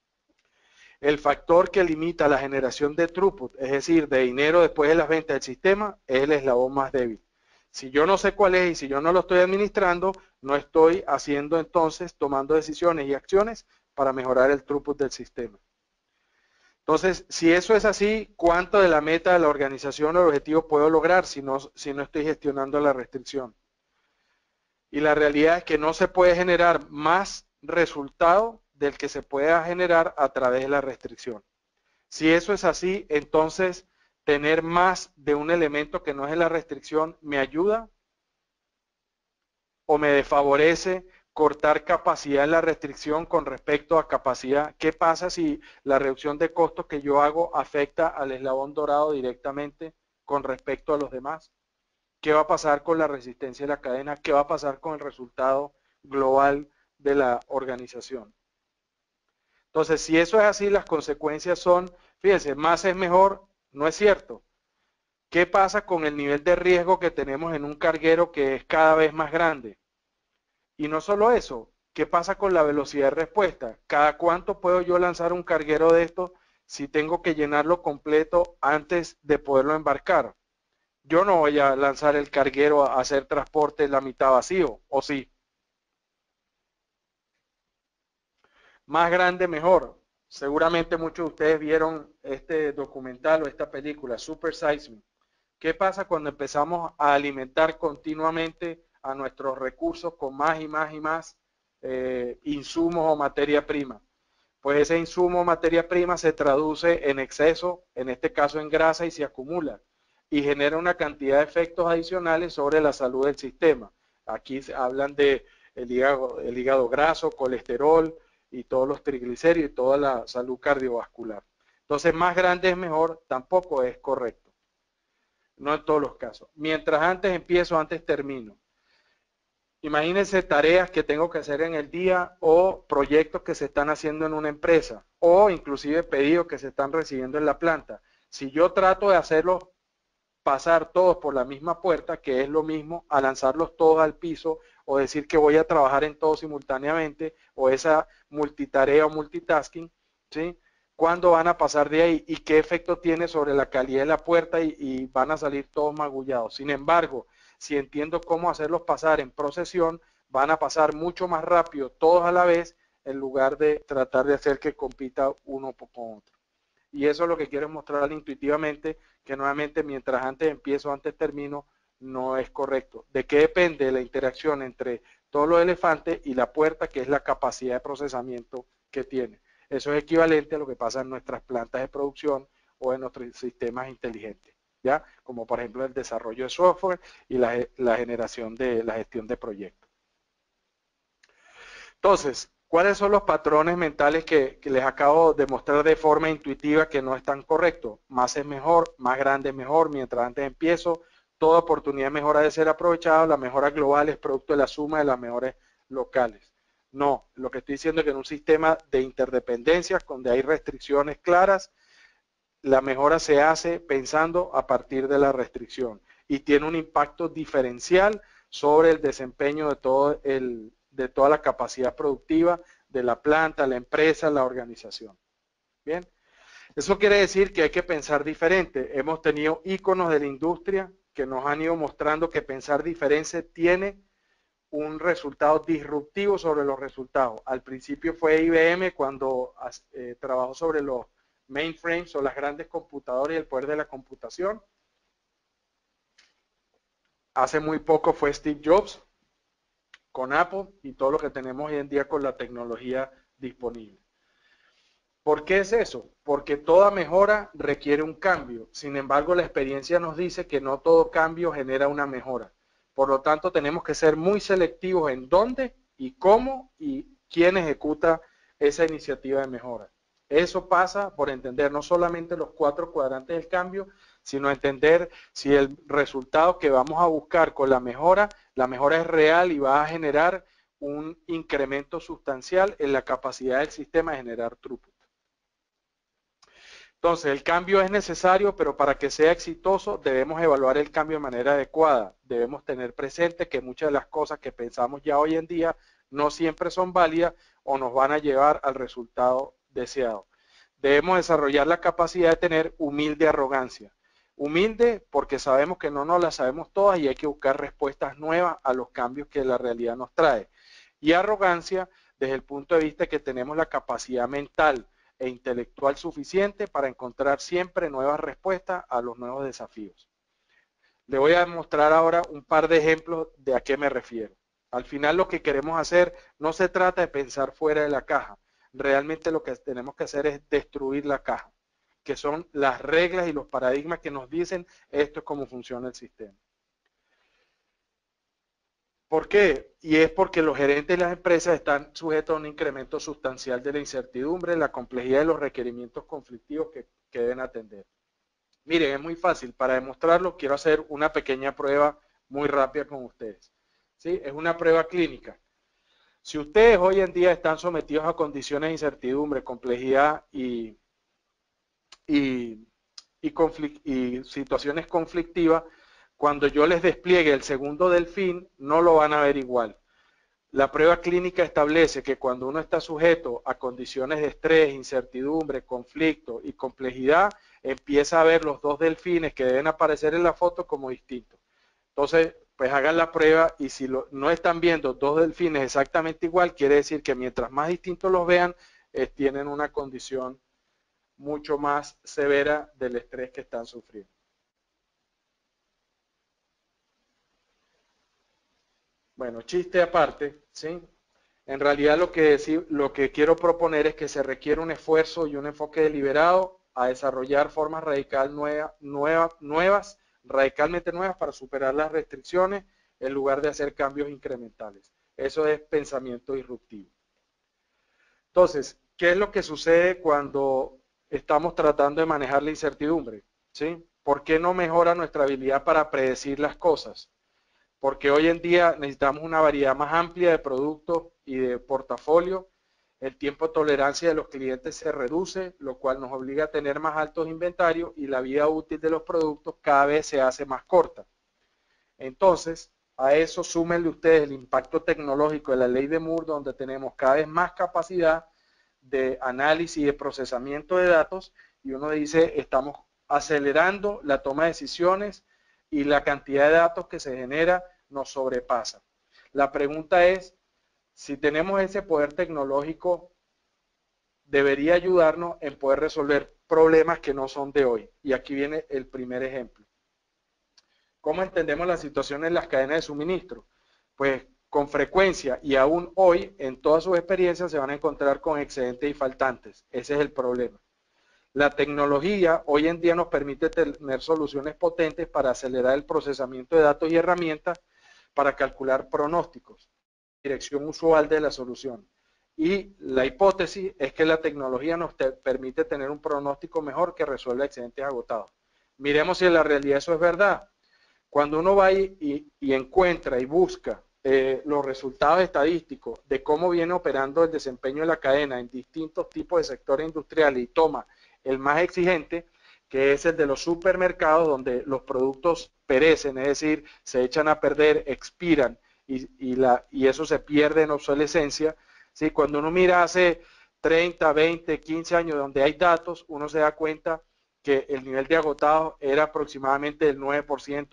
El factor que limita la generación de throughput, es decir, de dinero después de las ventas del sistema, es el eslabón más débil. Si yo no sé cuál es y si yo no lo estoy administrando, no estoy haciendo entonces, tomando decisiones y acciones para mejorar el throughput del sistema. Entonces, si eso es así, ¿cuánto de la meta de la organización o el objetivo puedo lograr si no estoy gestionando la restricción? Y la realidad es que no se puede generar más resultado del que se pueda generar a través de la restricción. Si eso es así, entonces tener más de un elemento que no es la restricción, ¿me ayuda o me desfavorece cortar capacidad en la restricción con respecto a capacidad? ¿Qué pasa si la reducción de costos que yo hago afecta al eslabón dorado directamente con respecto a los demás? ¿Qué va a pasar con la resistencia de la cadena? ¿Qué va a pasar con el resultado global de la organización? Entonces, si eso es así, las consecuencias son, fíjense, más es mejor, no es cierto. ¿Qué pasa con el nivel de riesgo que tenemos en un carguero que es cada vez más grande? Y no solo eso, ¿qué pasa con la velocidad de respuesta? ¿Cada cuánto puedo yo lanzar un carguero de estos si tengo que llenarlo completo antes de poderlo embarcar? Yo no voy a lanzar el carguero a hacer transporte en la mitad vacío, ¿o sí? Más grande, mejor. Seguramente muchos de ustedes vieron este documental o esta película, Super Size Me. ¿Qué pasa cuando empezamos a alimentar continuamente a nuestros recursos con más y más y más insumos o materia prima? Pues ese insumo o materia prima se traduce en exceso, en este caso en grasa, y se acumula y genera una cantidad de efectos adicionales sobre la salud del sistema. Aquí hablan de el hígado graso, colesterol y todos los triglicéridos y toda la salud cardiovascular. Entonces, más grande es mejor, tampoco es correcto. No en todos los casos. Mientras antes empiezo, antes termino. Imagínense tareas que tengo que hacer en el día o proyectos que se están haciendo en una empresa o inclusive pedidos que se están recibiendo en la planta. Si yo trato de hacerlos pasar todos por la misma puerta, que es lo mismo a lanzarlos todos al piso o decir que voy a trabajar en todo simultáneamente o esa multitarea o multitasking, ¿sí? ¿Cuándo van a pasar de ahí y qué efecto tiene sobre la calidad de la puerta y van a salir todos magullados? Sin embargo, si entiendo cómo hacerlos pasar en procesión, van a pasar mucho más rápido todos a la vez en lugar de tratar de hacer que compita uno con otro. Y eso es lo que quiero mostrar intuitivamente, que nuevamente mientras antes empiezo, antes termino, no es correcto. ¿De qué depende la interacción entre todos los elefantes y la puerta, que es la capacidad de procesamiento que tiene? Eso es equivalente a lo que pasa en nuestras plantas de producción o en nuestros sistemas inteligentes, ¿ya? Como por ejemplo el desarrollo de software y la generación de la gestión de proyectos. Entonces, ¿cuáles son los patrones mentales que les acabo de mostrar de forma intuitiva que no están correctos? Más es mejor, más grande es mejor, mientras antes empiezo, toda oportunidad de mejora de ser aprovechada, la mejora global es producto de la suma de las mejores locales. No, lo que estoy diciendo es que en un sistema de interdependencias, donde hay restricciones claras, la mejora se hace pensando a partir de la restricción y tiene un impacto diferencial sobre el desempeño de toda la capacidad productiva de la planta, la empresa, la organización. Bien, eso quiere decir que hay que pensar diferente. Hemos tenido íconos de la industria que nos han ido mostrando que pensar diferente tiene un resultado disruptivo sobre los resultados. Al principio fue IBM cuando trabajó sobre los mainframes o las grandes computadoras y el poder de la computación. Hace muy poco fue Steve Jobs con Apple y todo lo que tenemos hoy en día con la tecnología disponible. ¿Por qué es eso? Porque toda mejora requiere un cambio. Sin embargo, la experiencia nos dice que no todo cambio genera una mejora. Por lo tanto, tenemos que ser muy selectivos en dónde y cómo y quién ejecuta esa iniciativa de mejora. Eso pasa por entender no solamente los 4 cuadrantes del cambio, sino entender si el resultado que vamos a buscar con la mejora es real y va a generar un incremento sustancial en la capacidad del sistema de generar throughput. Entonces, el cambio es necesario, pero para que sea exitoso debemos evaluar el cambio de manera adecuada. Debemos tener presente que muchas de las cosas que pensamos ya hoy en día no siempre son válidas o nos van a llevar al resultado deseado. Debemos desarrollar la capacidad de tener humilde arrogancia. Humilde porque sabemos que no nos las sabemos todas y hay que buscar respuestas nuevas a los cambios que la realidad nos trae. Y arrogancia desde el punto de vista que tenemos la capacidad mental e intelectual suficiente para encontrar siempre nuevas respuestas a los nuevos desafíos. Le voy a mostrar ahora un par de ejemplos de a qué me refiero. Al final lo que queremos hacer no se trata de pensar fuera de la caja. Realmente lo que tenemos que hacer es destruir la caja, que son las reglas y los paradigmas que nos dicen esto es cómo funciona el sistema. ¿Por qué? Y es porque los gerentes de las empresas están sujetos a un incremento sustancial de la incertidumbre, la complejidad de los requerimientos conflictivos que deben atender. Miren, es muy fácil. Para demostrarlo, quiero hacer una pequeña prueba muy rápida con ustedes. ¿Sí? Es una prueba clínica. Si ustedes hoy en día están sometidos a condiciones de incertidumbre, complejidad y situaciones conflictivas, cuando yo les despliegue el segundo delfín, no lo van a ver igual. La prueba clínica establece que cuando uno está sujeto a condiciones de estrés, incertidumbre, conflicto y complejidad, empieza a ver los dos delfines que deben aparecer en la foto como distintos. Entonces, pues hagan la prueba y si no están viendo dos delfines exactamente igual, quiere decir que mientras más distintos los vean, tienen una condición mucho más severa del estrés que están sufriendo. Bueno, chiste aparte, ¿sí? En realidad lo que quiero proponer es que se requiere un esfuerzo y un enfoque deliberado a desarrollar formas radicalmente nuevas para superar las restricciones en lugar de hacer cambios incrementales. Eso es pensamiento disruptivo. Entonces, ¿qué es lo que sucede cuando estamos tratando de manejar la incertidumbre? ¿Sí? ¿Por qué no mejora nuestra habilidad para predecir las cosas? Porque hoy en día necesitamos una variedad más amplia de productos y de portafolio. El tiempo de tolerancia de los clientes se reduce, lo cual nos obliga a tener más altos inventarios y la vida útil de los productos cada vez se hace más corta. Entonces, a eso súmenle ustedes el impacto tecnológico de la ley de Moore, donde tenemos cada vez más capacidad de análisis y de procesamiento de datos, y uno dice, estamos acelerando la toma de decisiones y la cantidad de datos que se genera nos sobrepasa. La pregunta es, si tenemos ese poder tecnológico, debería ayudarnos en poder resolver problemas que no son de hoy. Y aquí viene el primer ejemplo. ¿Cómo entendemos la situación en las cadenas de suministro? Pues con frecuencia y aún hoy, en todas sus experiencias, se van a encontrar con excedentes y faltantes. Ese es el problema. La tecnología hoy en día nos permite tener soluciones potentes para acelerar el procesamiento de datos y herramientas para calcular pronósticos, dirección usual de la solución. Y la hipótesis es que la tecnología nos permite tener un pronóstico mejor que resuelva excedentes agotados. Miremos si en la realidad eso es verdad. Cuando uno va y encuentra y busca los resultados estadísticos de cómo viene operando el desempeño de la cadena en distintos tipos de sectores industriales y toma el más exigente, que es el de los supermercados, donde los productos perecen, es decir, se echan a perder, expiran y eso se pierde en obsolescencia. ¿Sí? Cuando uno mira hace 30, 20, 15 años donde hay datos, uno se da cuenta que el nivel de agotado era aproximadamente del 9%,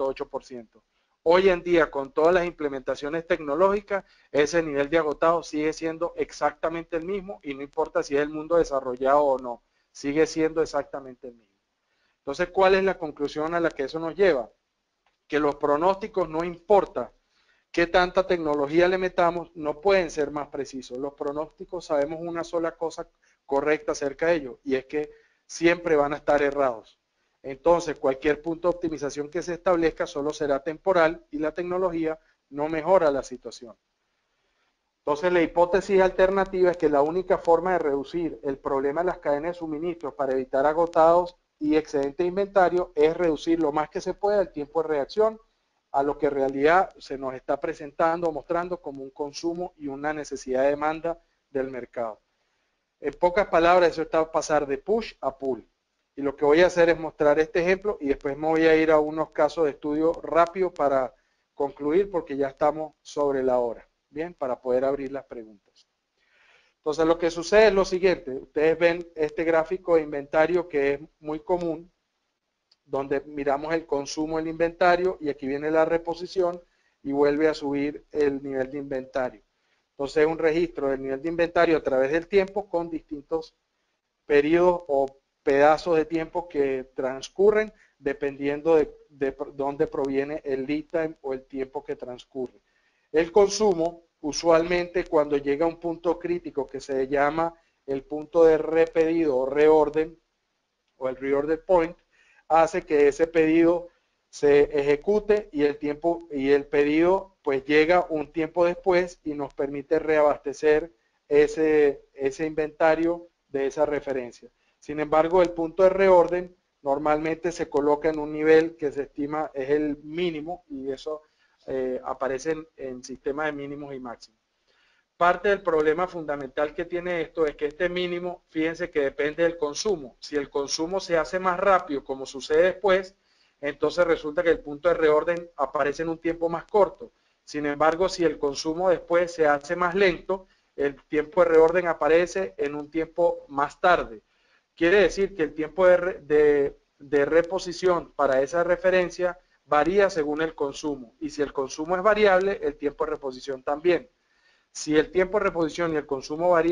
8%. Hoy en día, con todas las implementaciones tecnológicas, ese nivel de agotado sigue siendo exactamente el mismo y no importa si es el mundo desarrollado o no, sigue siendo exactamente el mismo. Entonces, ¿cuál es la conclusión a la que eso nos lleva? Que los pronósticos, no importa qué tanta tecnología le metamos, no pueden ser más precisos. Los pronósticos sabemos una sola cosa correcta acerca de ellos, y es que siempre van a estar errados. Entonces, cualquier punto de optimización que se establezca solo será temporal y la tecnología no mejora la situación. Entonces, la hipótesis alternativa es que la única forma de reducir el problema de las cadenas de suministros para evitar agotados y excedente de inventario es reducir lo más que se pueda el tiempo de reacción a lo que en realidad se nos está presentando o mostrando como un consumo y una necesidad de demanda del mercado. En pocas palabras, eso está a pasar de push a pull. Y lo que voy a hacer es mostrar este ejemplo y después me voy a ir a unos casos de estudio rápido para concluir porque ya estamos sobre la hora. Bien, para poder abrir las preguntas. Entonces, lo que sucede es lo siguiente. Ustedes ven este gráfico de inventario que es muy común, donde miramos el consumo del inventario y aquí viene la reposición y vuelve a subir el nivel de inventario. Entonces, es un registro del nivel de inventario a través del tiempo con distintos periodos o pedazos de tiempo que transcurren dependiendo de dónde proviene el lead time o el tiempo que transcurre. El consumo, usualmente cuando llega a un punto crítico que se llama el punto de repedido o reorden o el reorder point, hace que ese pedido se ejecute y el pedido pues llega un tiempo después y nos permite reabastecer ese inventario de esa referencia. Sin embargo, el punto de reorden normalmente se coloca en un nivel que se estima es el mínimo y eso aparece en sistemas de mínimos y máximos. Parte del problema fundamental que tiene esto es que este mínimo, fíjense que depende del consumo. Si el consumo se hace más rápido, como sucede después, entonces resulta que el punto de reorden aparece en un tiempo más corto. Sin embargo, si el consumo después se hace más lento, el tiempo de reorden aparece en un tiempo más tarde. Quiere decir que el tiempo de reposición para esa referencia varía según el consumo. Y si el consumo es variable, el tiempo de reposición también. Si el tiempo de reposición y el consumo varían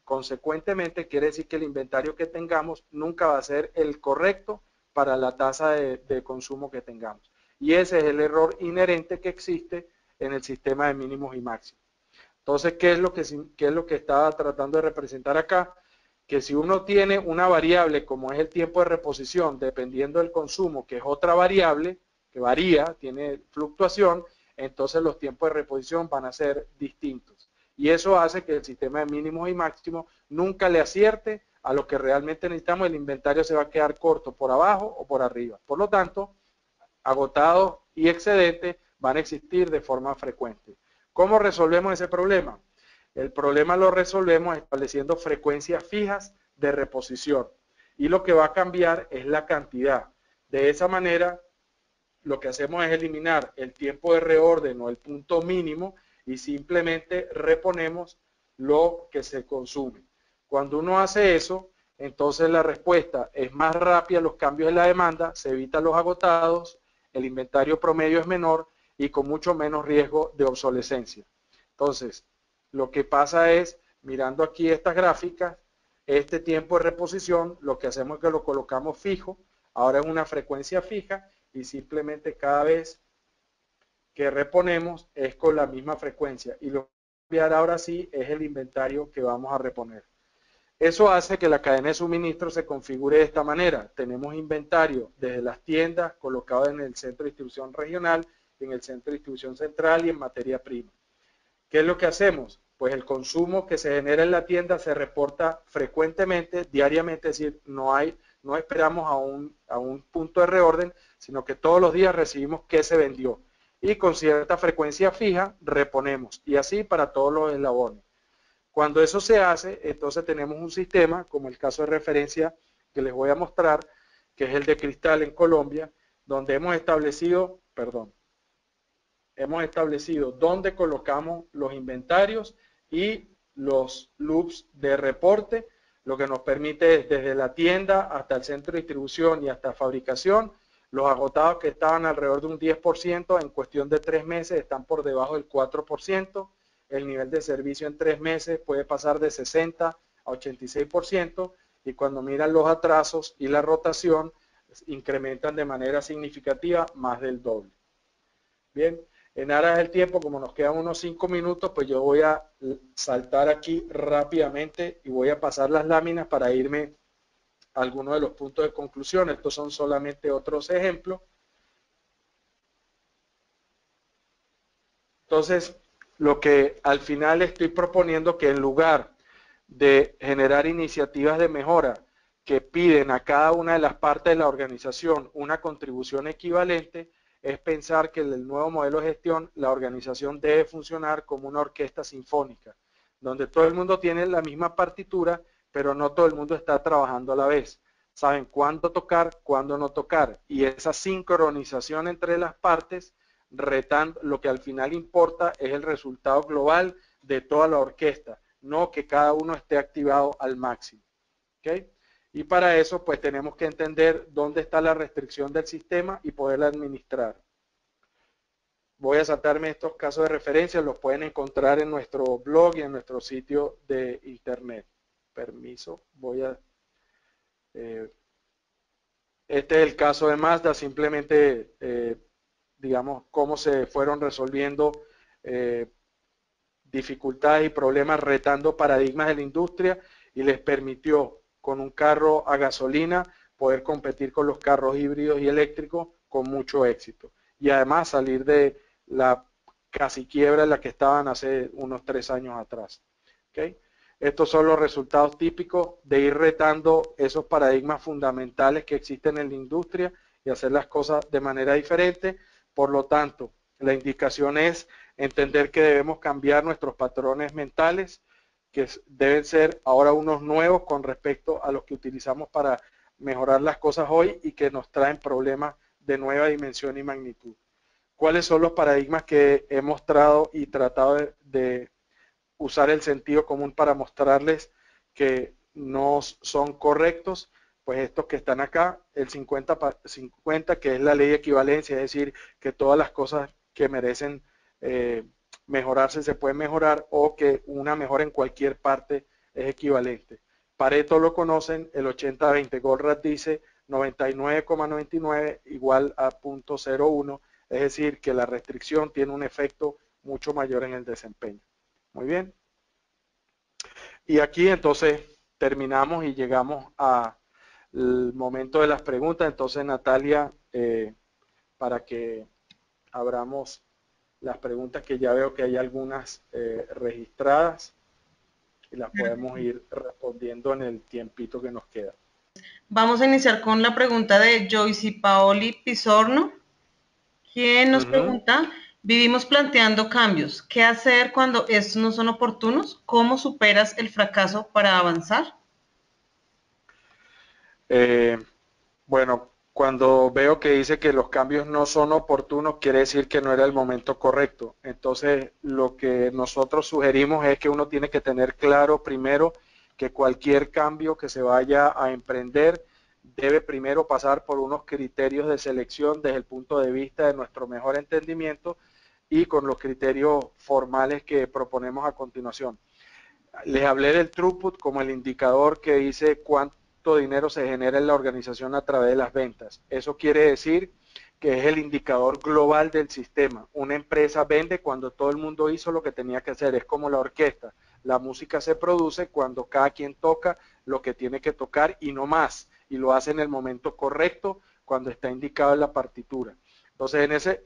Consecuentemente, quiere decir que el inventario que tengamos nunca va a ser el correcto para la tasa de consumo que tengamos. Y ese es el error inherente que existe en el sistema de mínimos y máximos. Entonces, qué es lo que estaba tratando de representar acá? Que si uno tiene una variable como es el tiempo de reposición, dependiendo del consumo, que es otra variable que varía, tiene fluctuación, entonces los tiempos de reposición van a ser distintos. Y eso hace que el sistema de mínimos y máximos nunca le acierte a lo que realmente necesitamos. El inventario se va a quedar corto por abajo o por arriba. Por lo tanto, agotados y excedentes van a existir de forma frecuente. ¿Cómo resolvemos ese problema? El problema lo resolvemos estableciendo frecuencias fijas de reposición. Y lo que va a cambiar es la cantidad. De esa manera, lo que hacemos es eliminar el tiempo de reorden o el punto mínimo y simplemente reponemos lo que se consume. Cuando uno hace eso, entonces la respuesta es más rápida, los cambios en la demanda, se evitan los agotados, el inventario promedio es menor y con mucho menos riesgo de obsolescencia. Entonces, lo que pasa es, mirando aquí estas gráficas, este tiempo de reposición, lo que hacemos es que lo colocamos fijo, ahora es una frecuencia fija y simplemente cada vez que reponemos es con la misma frecuencia y lo que va a cambiar ahora sí es el inventario que vamos a reponer. Eso hace que la cadena de suministro se configure de esta manera. Tenemos inventario desde las tiendas colocado en el centro de distribución regional, en el centro de distribución central y en materia prima. ¿Qué es lo que hacemos? Pues el consumo que se genera en la tienda se reporta frecuentemente, diariamente, es decir, no esperamos a un punto de reorden, sino que todos los días recibimos qué se vendió. Y con cierta frecuencia fija reponemos. Y así para todos los eslabones. Cuando eso se hace, entonces tenemos un sistema, como el caso de referencia que les voy a mostrar, que es el de Cristal en Colombia, donde hemos establecido dónde colocamos los inventarios y los loops de reporte, lo que nos permite desde la tienda hasta el centro de distribución y hasta fabricación, los agotados que estaban alrededor de un 10%, en cuestión de 3 meses están por debajo del 4%, el nivel de servicio en 3 meses puede pasar de 60 a 86%, y cuando miran los atrasos y la rotación, incrementan de manera significativa más del doble. Bien. En aras del tiempo, como nos quedan unos 5 minutos, pues yo voy a saltar aquí rápidamente y voy a pasar las láminas para irme a algunos de los puntos de conclusión. Estos son solamente otros ejemplos. Entonces, lo que al final estoy proponiendo que en lugar de generar iniciativas de mejora que piden a cada una de las partes de la organización una contribución equivalente, es pensar que en el nuevo modelo de gestión la organización debe funcionar como una orquesta sinfónica, donde todo el mundo tiene la misma partitura, pero no todo el mundo está trabajando a la vez. Saben cuándo tocar, cuándo no tocar, y esa sincronización entre las partes, lo que al final importa es el resultado global de toda la orquesta, no que cada uno esté activado al máximo. ¿Okay? Y para eso, pues tenemos que entender dónde está la restricción del sistema y poderla administrar. Voy a saltarme estos casos de referencia, los pueden encontrar en nuestro blog y en nuestro sitio de internet. Permiso, este es el caso de Mazda, simplemente, digamos, cómo se fueron resolviendo dificultades y problemas retando paradigmas de la industria y les permitió con un carro a gasolina poder competir con los carros híbridos y eléctricos con mucho éxito. Y además salir de la casi quiebra en la que estaban hace unos 3 años atrás. ¿Okay? Estos son los resultados típicos de ir retando esos paradigmas fundamentales que existen en la industria y hacer las cosas de manera diferente. Por lo tanto, la indicación es entender que debemos cambiar nuestros patrones mentales, que deben ser ahora unos nuevos con respecto a los que utilizamos para mejorar las cosas hoy y que nos traen problemas de nueva dimensión y magnitud. ¿Cuáles son los paradigmas que he mostrado y tratado de usar el sentido común para mostrarles que no son correctos? Pues estos que están acá, el 50-50, que es la ley de equivalencia, es decir, que todas las cosas que merecen mejorarse se pueden mejorar, o que una mejora en cualquier parte es equivalente. Pareto lo conocen, el 80-20. Goldratt dice 99,99 igual a 0.01, es decir, que la restricción tiene un efecto mucho mayor en el desempeño. Muy bien. Y aquí entonces terminamos y llegamos al momento de las preguntas. Entonces, Natalia, para que abramos las preguntas, que ya veo que hay algunas registradas y las podemos ir respondiendo en el tiempito que nos queda. Vamos a iniciar con la pregunta de Joyce Paoli Pisorno, quien nos pregunta: vivimos planteando cambios. ¿Qué hacer cuando estos no son oportunos? ¿Cómo superas el fracaso para avanzar? Bueno, cuando veo que dice que los cambios no son oportunos, quiere decir que no era el momento correcto. Entonces, lo que nosotros sugerimos es que uno tiene que tener claro primero que cualquier cambio que se vaya a emprender debe primero pasar por unos criterios de selección desde el punto de vista de nuestro mejor entendimiento y con los criterios formales que proponemos a continuación. Les hablé del throughput como el indicador que dice cuánto dinero se genera en la organización a través de las ventas. Eso quiere decir que es el indicador global del sistema. Una empresa vende cuando todo el mundo hizo lo que tenía que hacer. Es como la orquesta. La música se produce cuando cada quien toca lo que tiene que tocar y no más. Y lo hace en el momento correcto cuando está indicado en la partitura. Entonces,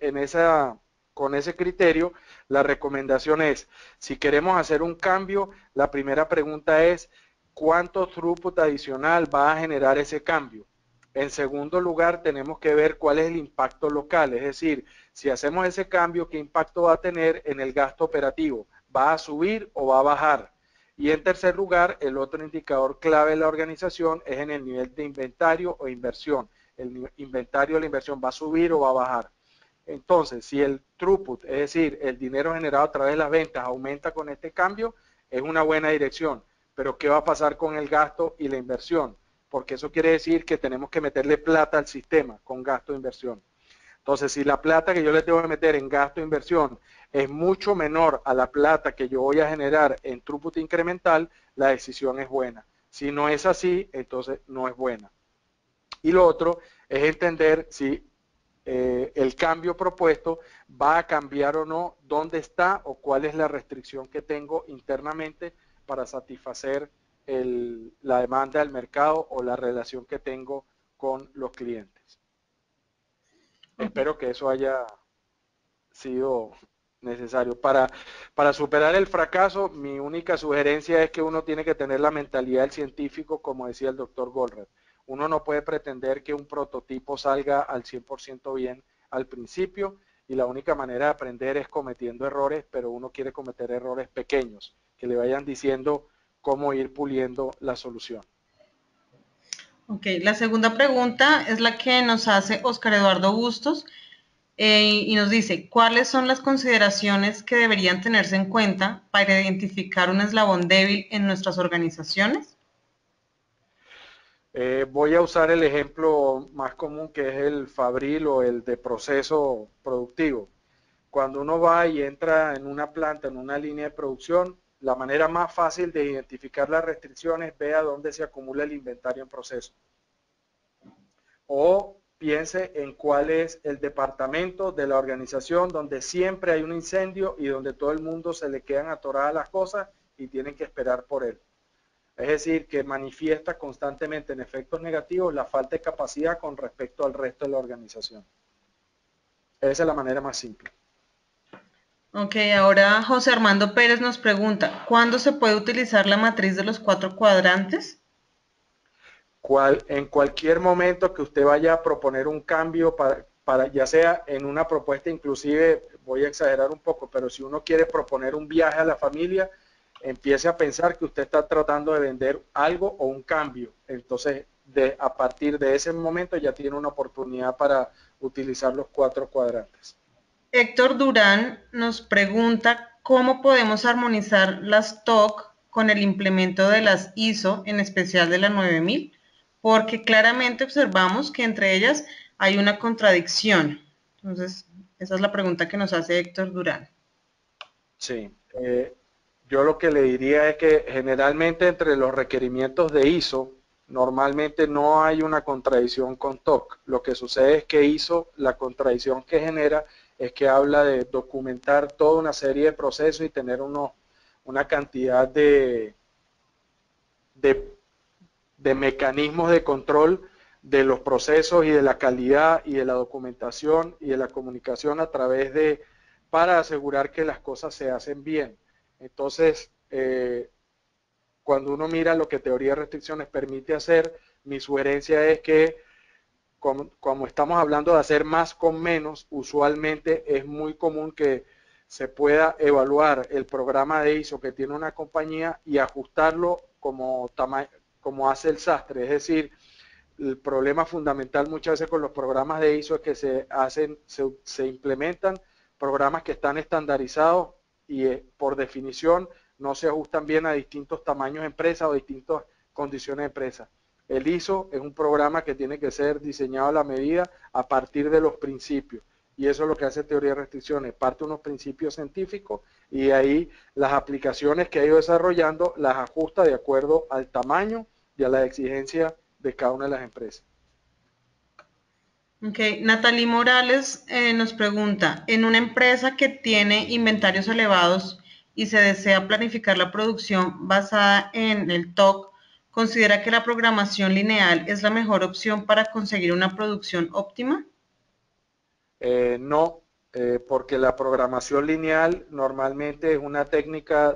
con ese criterio, la recomendación es, si queremos hacer un cambio, la primera pregunta es, ¿cuánto throughput adicional va a generar ese cambio? En segundo lugar, tenemos que ver cuál es el impacto local, es decir, si hacemos ese cambio, ¿qué impacto va a tener en el gasto operativo? ¿Va a subir o va a bajar? Y en tercer lugar, el otro indicador clave de la organización es en el nivel de inventario o inversión. El inventario o la inversión va a subir o va a bajar. Entonces, si el throughput, es decir, el dinero generado a través de las ventas aumenta con este cambio, es una buena dirección. Pero ¿qué va a pasar con el gasto y la inversión? Porque eso quiere decir que tenemos que meterle plata al sistema con gasto e inversión. Entonces, si la plata que yo le tengo que meter en gasto e inversión es mucho menor a la plata que yo voy a generar en throughput incremental, la decisión es buena. Si no es así, entonces no es buena. Y lo otro es entender si el cambio propuesto va a cambiar o no, dónde está o cuál es la restricción que tengo internamente para satisfacer la demanda del mercado o la relación que tengo con los clientes. Espero que eso haya sido necesario. Para superar el fracaso, mi única sugerencia es que uno tiene que tener la mentalidad del científico, como decía el doctor Goldratt. Uno no puede pretender que un prototipo salga al 100% bien al principio y la única manera de aprender es cometiendo errores, pero uno quiere cometer errores pequeños, que le vayan diciendo cómo ir puliendo la solución. Ok, la segunda pregunta es la que nos hace Oscar Eduardo Bustos y nos dice: ¿cuáles son las consideraciones que deberían tenerse en cuenta para identificar un eslabón débil en nuestras organizaciones? Voy a usar el ejemplo más común, que es el fabril o el de proceso productivo. Cuando uno va y entra en una planta, en una línea de producción, la manera más fácil de identificar las restricciones es ver a dónde se acumula el inventario en proceso. O piense en cuál es el departamento de la organización donde siempre hay un incendio y donde todo el mundo se le quedan atoradas las cosas y tienen que esperar por él. Es decir, que manifiesta constantemente en efectos negativos la falta de capacidad con respecto al resto de la organización. Esa es la manera más simple. Ok, ahora José Armando Pérez nos pregunta: ¿cuándo se puede utilizar la matriz de los 4 cuadrantes? En cualquier momento que usted vaya a proponer un cambio ya sea en una propuesta, inclusive, voy a exagerar un poco, pero si uno quiere proponer un viaje a la familia, empiece a pensar que usted está tratando de vender algo o un cambio. Entonces, a partir de ese momento ya tiene una oportunidad para utilizar los 4 cuadrantes. Héctor Durán nos pregunta: ¿cómo podemos armonizar las TOC con el implemento de las ISO, en especial de la 9000? Porque claramente observamos que entre ellas hay una contradicción. Entonces, esa es la pregunta que nos hace Héctor Durán. Sí, yo lo que le diría es que generalmente entre los requerimientos de ISO, normalmente no hay una contradicción con TOC. Lo que sucede es que ISO, la contradicción que genera es que habla de documentar toda una serie de procesos y tener una cantidad de mecanismos de control de los procesos y de la calidad y de la documentación y de la comunicación a través para asegurar que las cosas se hacen bien. Entonces, cuando uno mira lo que teoría de restricciones permite hacer, mi sugerencia es que, como estamos hablando de hacer más con menos, usualmente es muy común que se pueda evaluar el programa de ISO que tiene una compañía y ajustarlo como hace el sastre. Es decir, el problema fundamental muchas veces con los programas de ISO es que se implementan programas que están estandarizados y por definición no se ajustan bien a distintos tamaños de empresa o distintas condiciones de empresa. El ISO es un programa que tiene que ser diseñado a la medida a partir de los principios. Y eso es lo que hace teoría de restricciones. Parte de unos principios científicos y de ahí las aplicaciones que ha ido desarrollando las ajusta de acuerdo al tamaño y a las exigencias de cada una de las empresas. Ok, Natalie Morales nos pregunta, en una empresa que tiene inventarios elevados y se desea planificar la producción basada en el TOC, ¿considera que la programación lineal es la mejor opción para conseguir una producción óptima? No, porque la programación lineal normalmente es una técnica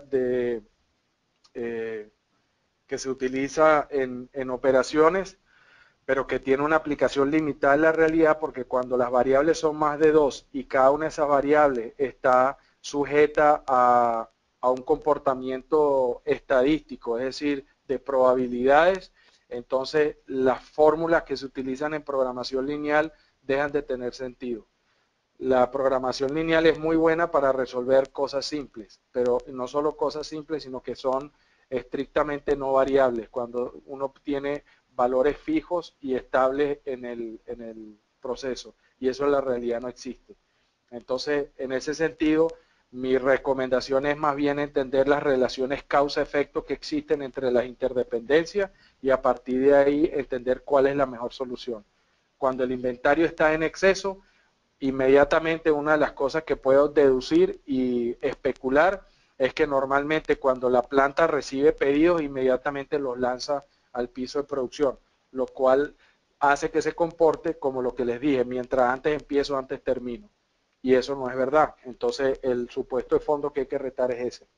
que se utiliza en operaciones, pero que tiene una aplicación limitada en la realidad, porque cuando las variables son más de 2 y cada una de esas variables está sujeta a un comportamiento estadístico, es decir, de probabilidades, entonces las fórmulas que se utilizan en programación lineal dejan de tener sentido. La programación lineal es muy buena para resolver cosas simples, pero no solo cosas simples, sino que son estrictamente no variables, cuando uno tiene valores fijos y estables en el proceso, y eso en la realidad no existe. Entonces, en ese sentido, mi recomendación es más bien entender las relaciones causa-efecto que existen entre las interdependencias y a partir de ahí entender cuál es la mejor solución. Cuando el inventario está en exceso, inmediatamente una de las cosas que puedo deducir y especular es que normalmente cuando la planta recibe pedidos, inmediatamente los lanza al piso de producción, lo cual hace que se comporte como lo que les dije, mientras antes empiezo, antes termino. Y eso no es verdad. Entonces, el supuesto de fondo que hay que retar es ese.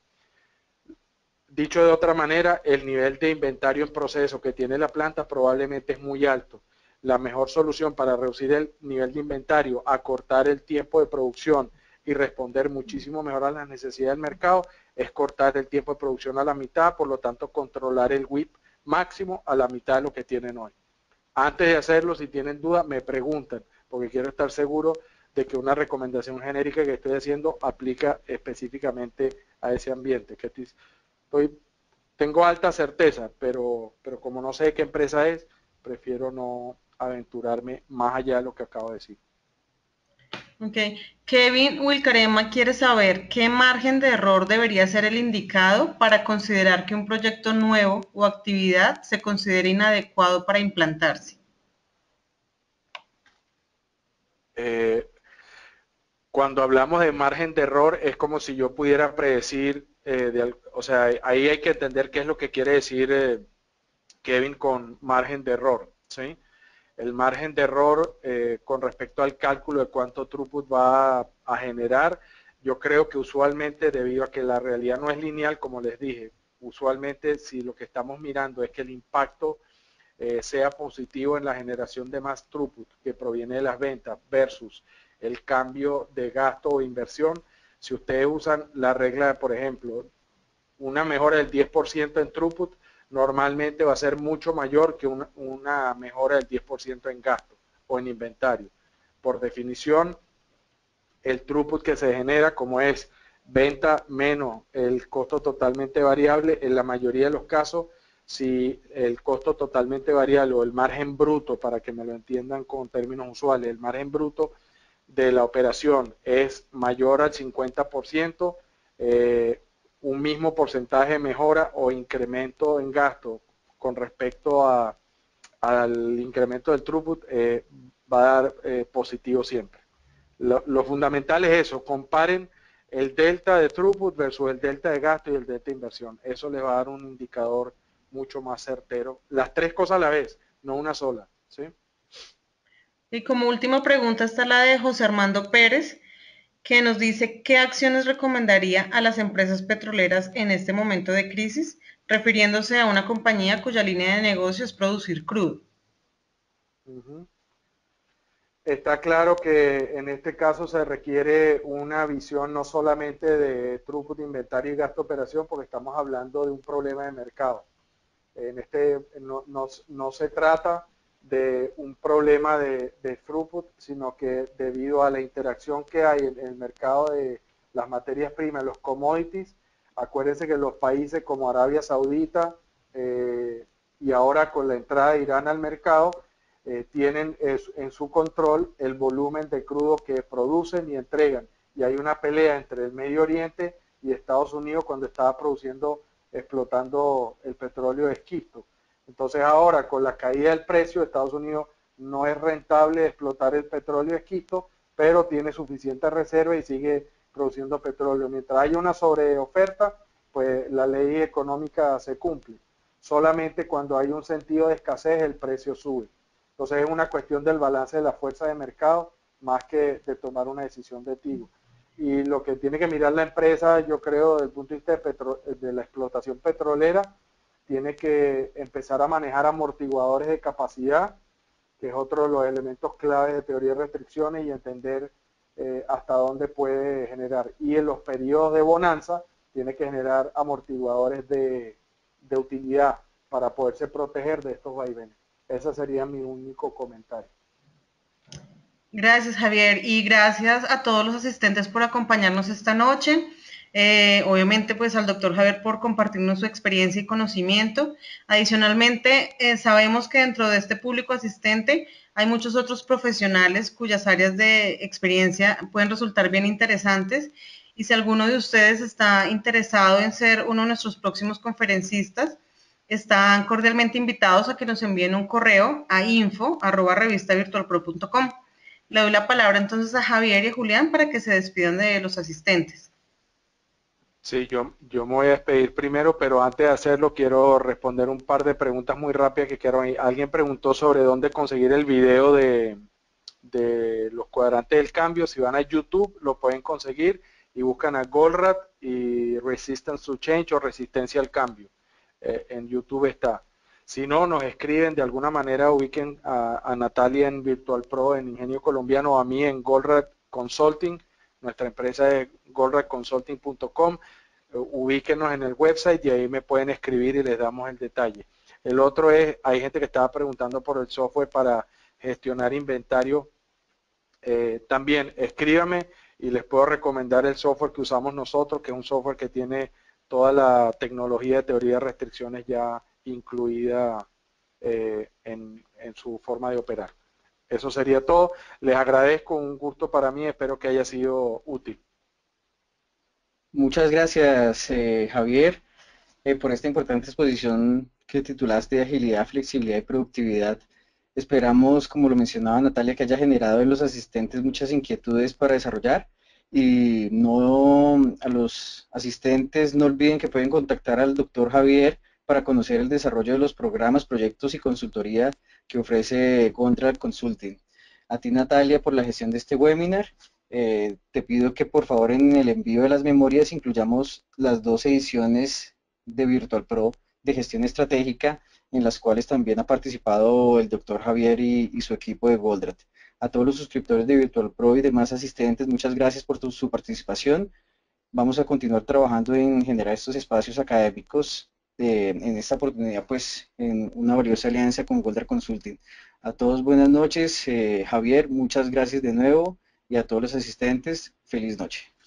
Dicho de otra manera, el nivel de inventario en proceso que tiene la planta probablemente es muy alto. La mejor solución para reducir el nivel de inventario, acortar el tiempo de producción y responder muchísimo mejor a las necesidades del mercado es cortar el tiempo de producción a la mitad, por lo tanto controlar el WIP máximo a la mitad de lo que tienen hoy. Antes de hacerlo, si tienen dudas, me preguntan, porque quiero estar seguro de que una recomendación genérica que estoy haciendo aplica específicamente a ese ambiente. Tengo alta certeza, pero como no sé de qué empresa es, prefiero no aventurarme más allá de lo que acabo de decir. Ok, Kevin Wilcarema quiere saber qué margen de error debería ser el indicado para considerar que un proyecto nuevo o actividad se considere inadecuado para implantarse. Cuando hablamos de margen de error es como si yo pudiera predecir, o sea, ahí hay que entender qué es lo que quiere decir Kevin con margen de error, ¿sí? El margen de error con respecto al cálculo de cuánto throughput va a generar, yo creo que usualmente debido a que la realidad no es lineal, como les dije, usualmente si lo que estamos mirando es que el impacto sea positivo en la generación de más throughput que proviene de las ventas versus el cambio de gasto o inversión, si ustedes usan la regla de, por ejemplo, una mejora del 10% en throughput, normalmente va a ser mucho mayor que una mejora del 10% en gasto o en inventario. Por definición, el throughput que se genera, como es venta menos el costo totalmente variable, en la mayoría de los casos, si el costo totalmente variable o el margen bruto, para que me lo entiendan con términos usuales, el margen bruto de la operación es mayor al 50%, un mismo porcentaje de mejora o incremento en gasto con respecto al incremento del throughput, va a dar positivo siempre. Lo fundamental es eso, comparen el delta de throughput versus el delta de gasto y el delta de inversión. Eso les va a dar un indicador mucho más certero. Las tres cosas a la vez, no una sola, ¿sí? Y como última pregunta está la de José Armando Pérez, que nos dice qué acciones recomendaría a las empresas petroleras en este momento de crisis, refiriéndose a una compañía cuya línea de negocio es producir crudo. Está claro que en este caso se requiere una visión no solamente de throughput, inventario y gasto de operación, porque estamos hablando de un problema de mercado. No se trata de un problema de throughput, sino que debido a la interacción que hay en el mercado de las materias primas, los commodities, acuérdense que los países como Arabia Saudita y ahora con la entrada de Irán al mercado, tienen en su control el volumen de crudo que producen y entregan. Y hay una pelea entre el Medio Oriente y Estados Unidos cuando estaba explotando el petróleo de esquisto. Entonces ahora con la caída del precio, Estados Unidos no es rentable explotar el petróleo de esquisto, pero tiene suficiente reserva y sigue produciendo petróleo. Mientras haya una sobreoferta, pues la ley económica se cumple. Solamente cuando hay un sentido de escasez el precio sube. Entonces es una cuestión del balance de la fuerza de mercado más que de tomar una decisión de tiro. Y lo que tiene que mirar la empresa, yo creo, desde el punto de vista de la explotación petrolera, tiene que empezar a manejar amortiguadores de capacidad, que es otro de los elementos claves de teoría de restricciones, y entender hasta dónde puede generar. Y en los periodos de bonanza, tiene que generar amortiguadores de utilidad para poderse proteger de estos vaivenes. Ese sería mi único comentario. Gracias, Javier, y gracias a todos los asistentes por acompañarnos esta noche. Obviamente, pues al doctor Javier por compartirnos su experiencia y conocimiento. Adicionalmente, sabemos que dentro de este público asistente hay muchos otros profesionales cuyas áreas de experiencia pueden resultar bien interesantes. Y si alguno de ustedes está interesado en ser uno de nuestros próximos conferencistas, están cordialmente invitados a que nos envíen un correo a info@revistavirtualpro.com. Le doy la palabra entonces a Javier y a Julián para que se despidan de los asistentes. Sí, yo me voy a despedir primero, pero antes de hacerlo quiero responder un par de preguntas muy rápidas que quedaron ahí. Alguien preguntó sobre dónde conseguir el video de los cuadrantes del cambio. Si van a YouTube lo pueden conseguir y buscan a Goldratt y Resistance to Change o Resistencia al Cambio. En YouTube está. Si no, nos escriben de alguna manera, ubiquen a Natalia en Virtual Pro, en Ingenio Colombiano, o a mí en Goldratt Consulting. Nuestra empresa es goldrattconsulting.com. Ubíquenos en el website y ahí me pueden escribir y les damos el detalle. El otro es, hay gente que estaba preguntando por el software para gestionar inventario. También escríbame y les puedo recomendar el software que usamos nosotros, que es un software que tiene toda la tecnología de teoría de restricciones ya incluida en su forma de operar. Eso sería todo. Les agradezco, un gusto para mí, espero que haya sido útil. Muchas gracias, Javier, por esta importante exposición que titulaste de agilidad, flexibilidad y productividad. Esperamos, como lo mencionaba Natalia, que haya generado en los asistentes muchas inquietudes para desarrollar, y no, a los asistentes no olviden que pueden contactar al doctor Javier para conocer el desarrollo de los programas, proyectos y consultoría que ofrece Goldratt Consulting. A ti, Natalia, por la gestión de este webinar. Te pido que por favor en el envío de las memorias incluyamos las 2 ediciones de Virtual Pro de gestión estratégica, en las cuales también ha participado el doctor Javier y su equipo de Goldratt. A todos los suscriptores de Virtual Pro y demás asistentes, muchas gracias por su participación. Vamos a continuar trabajando en generar estos espacios académicos, en esta oportunidad pues en una valiosa alianza con Goldratt Consulting. A todos buenas noches, Javier, muchas gracias de nuevo, y a todos los asistentes, feliz noche.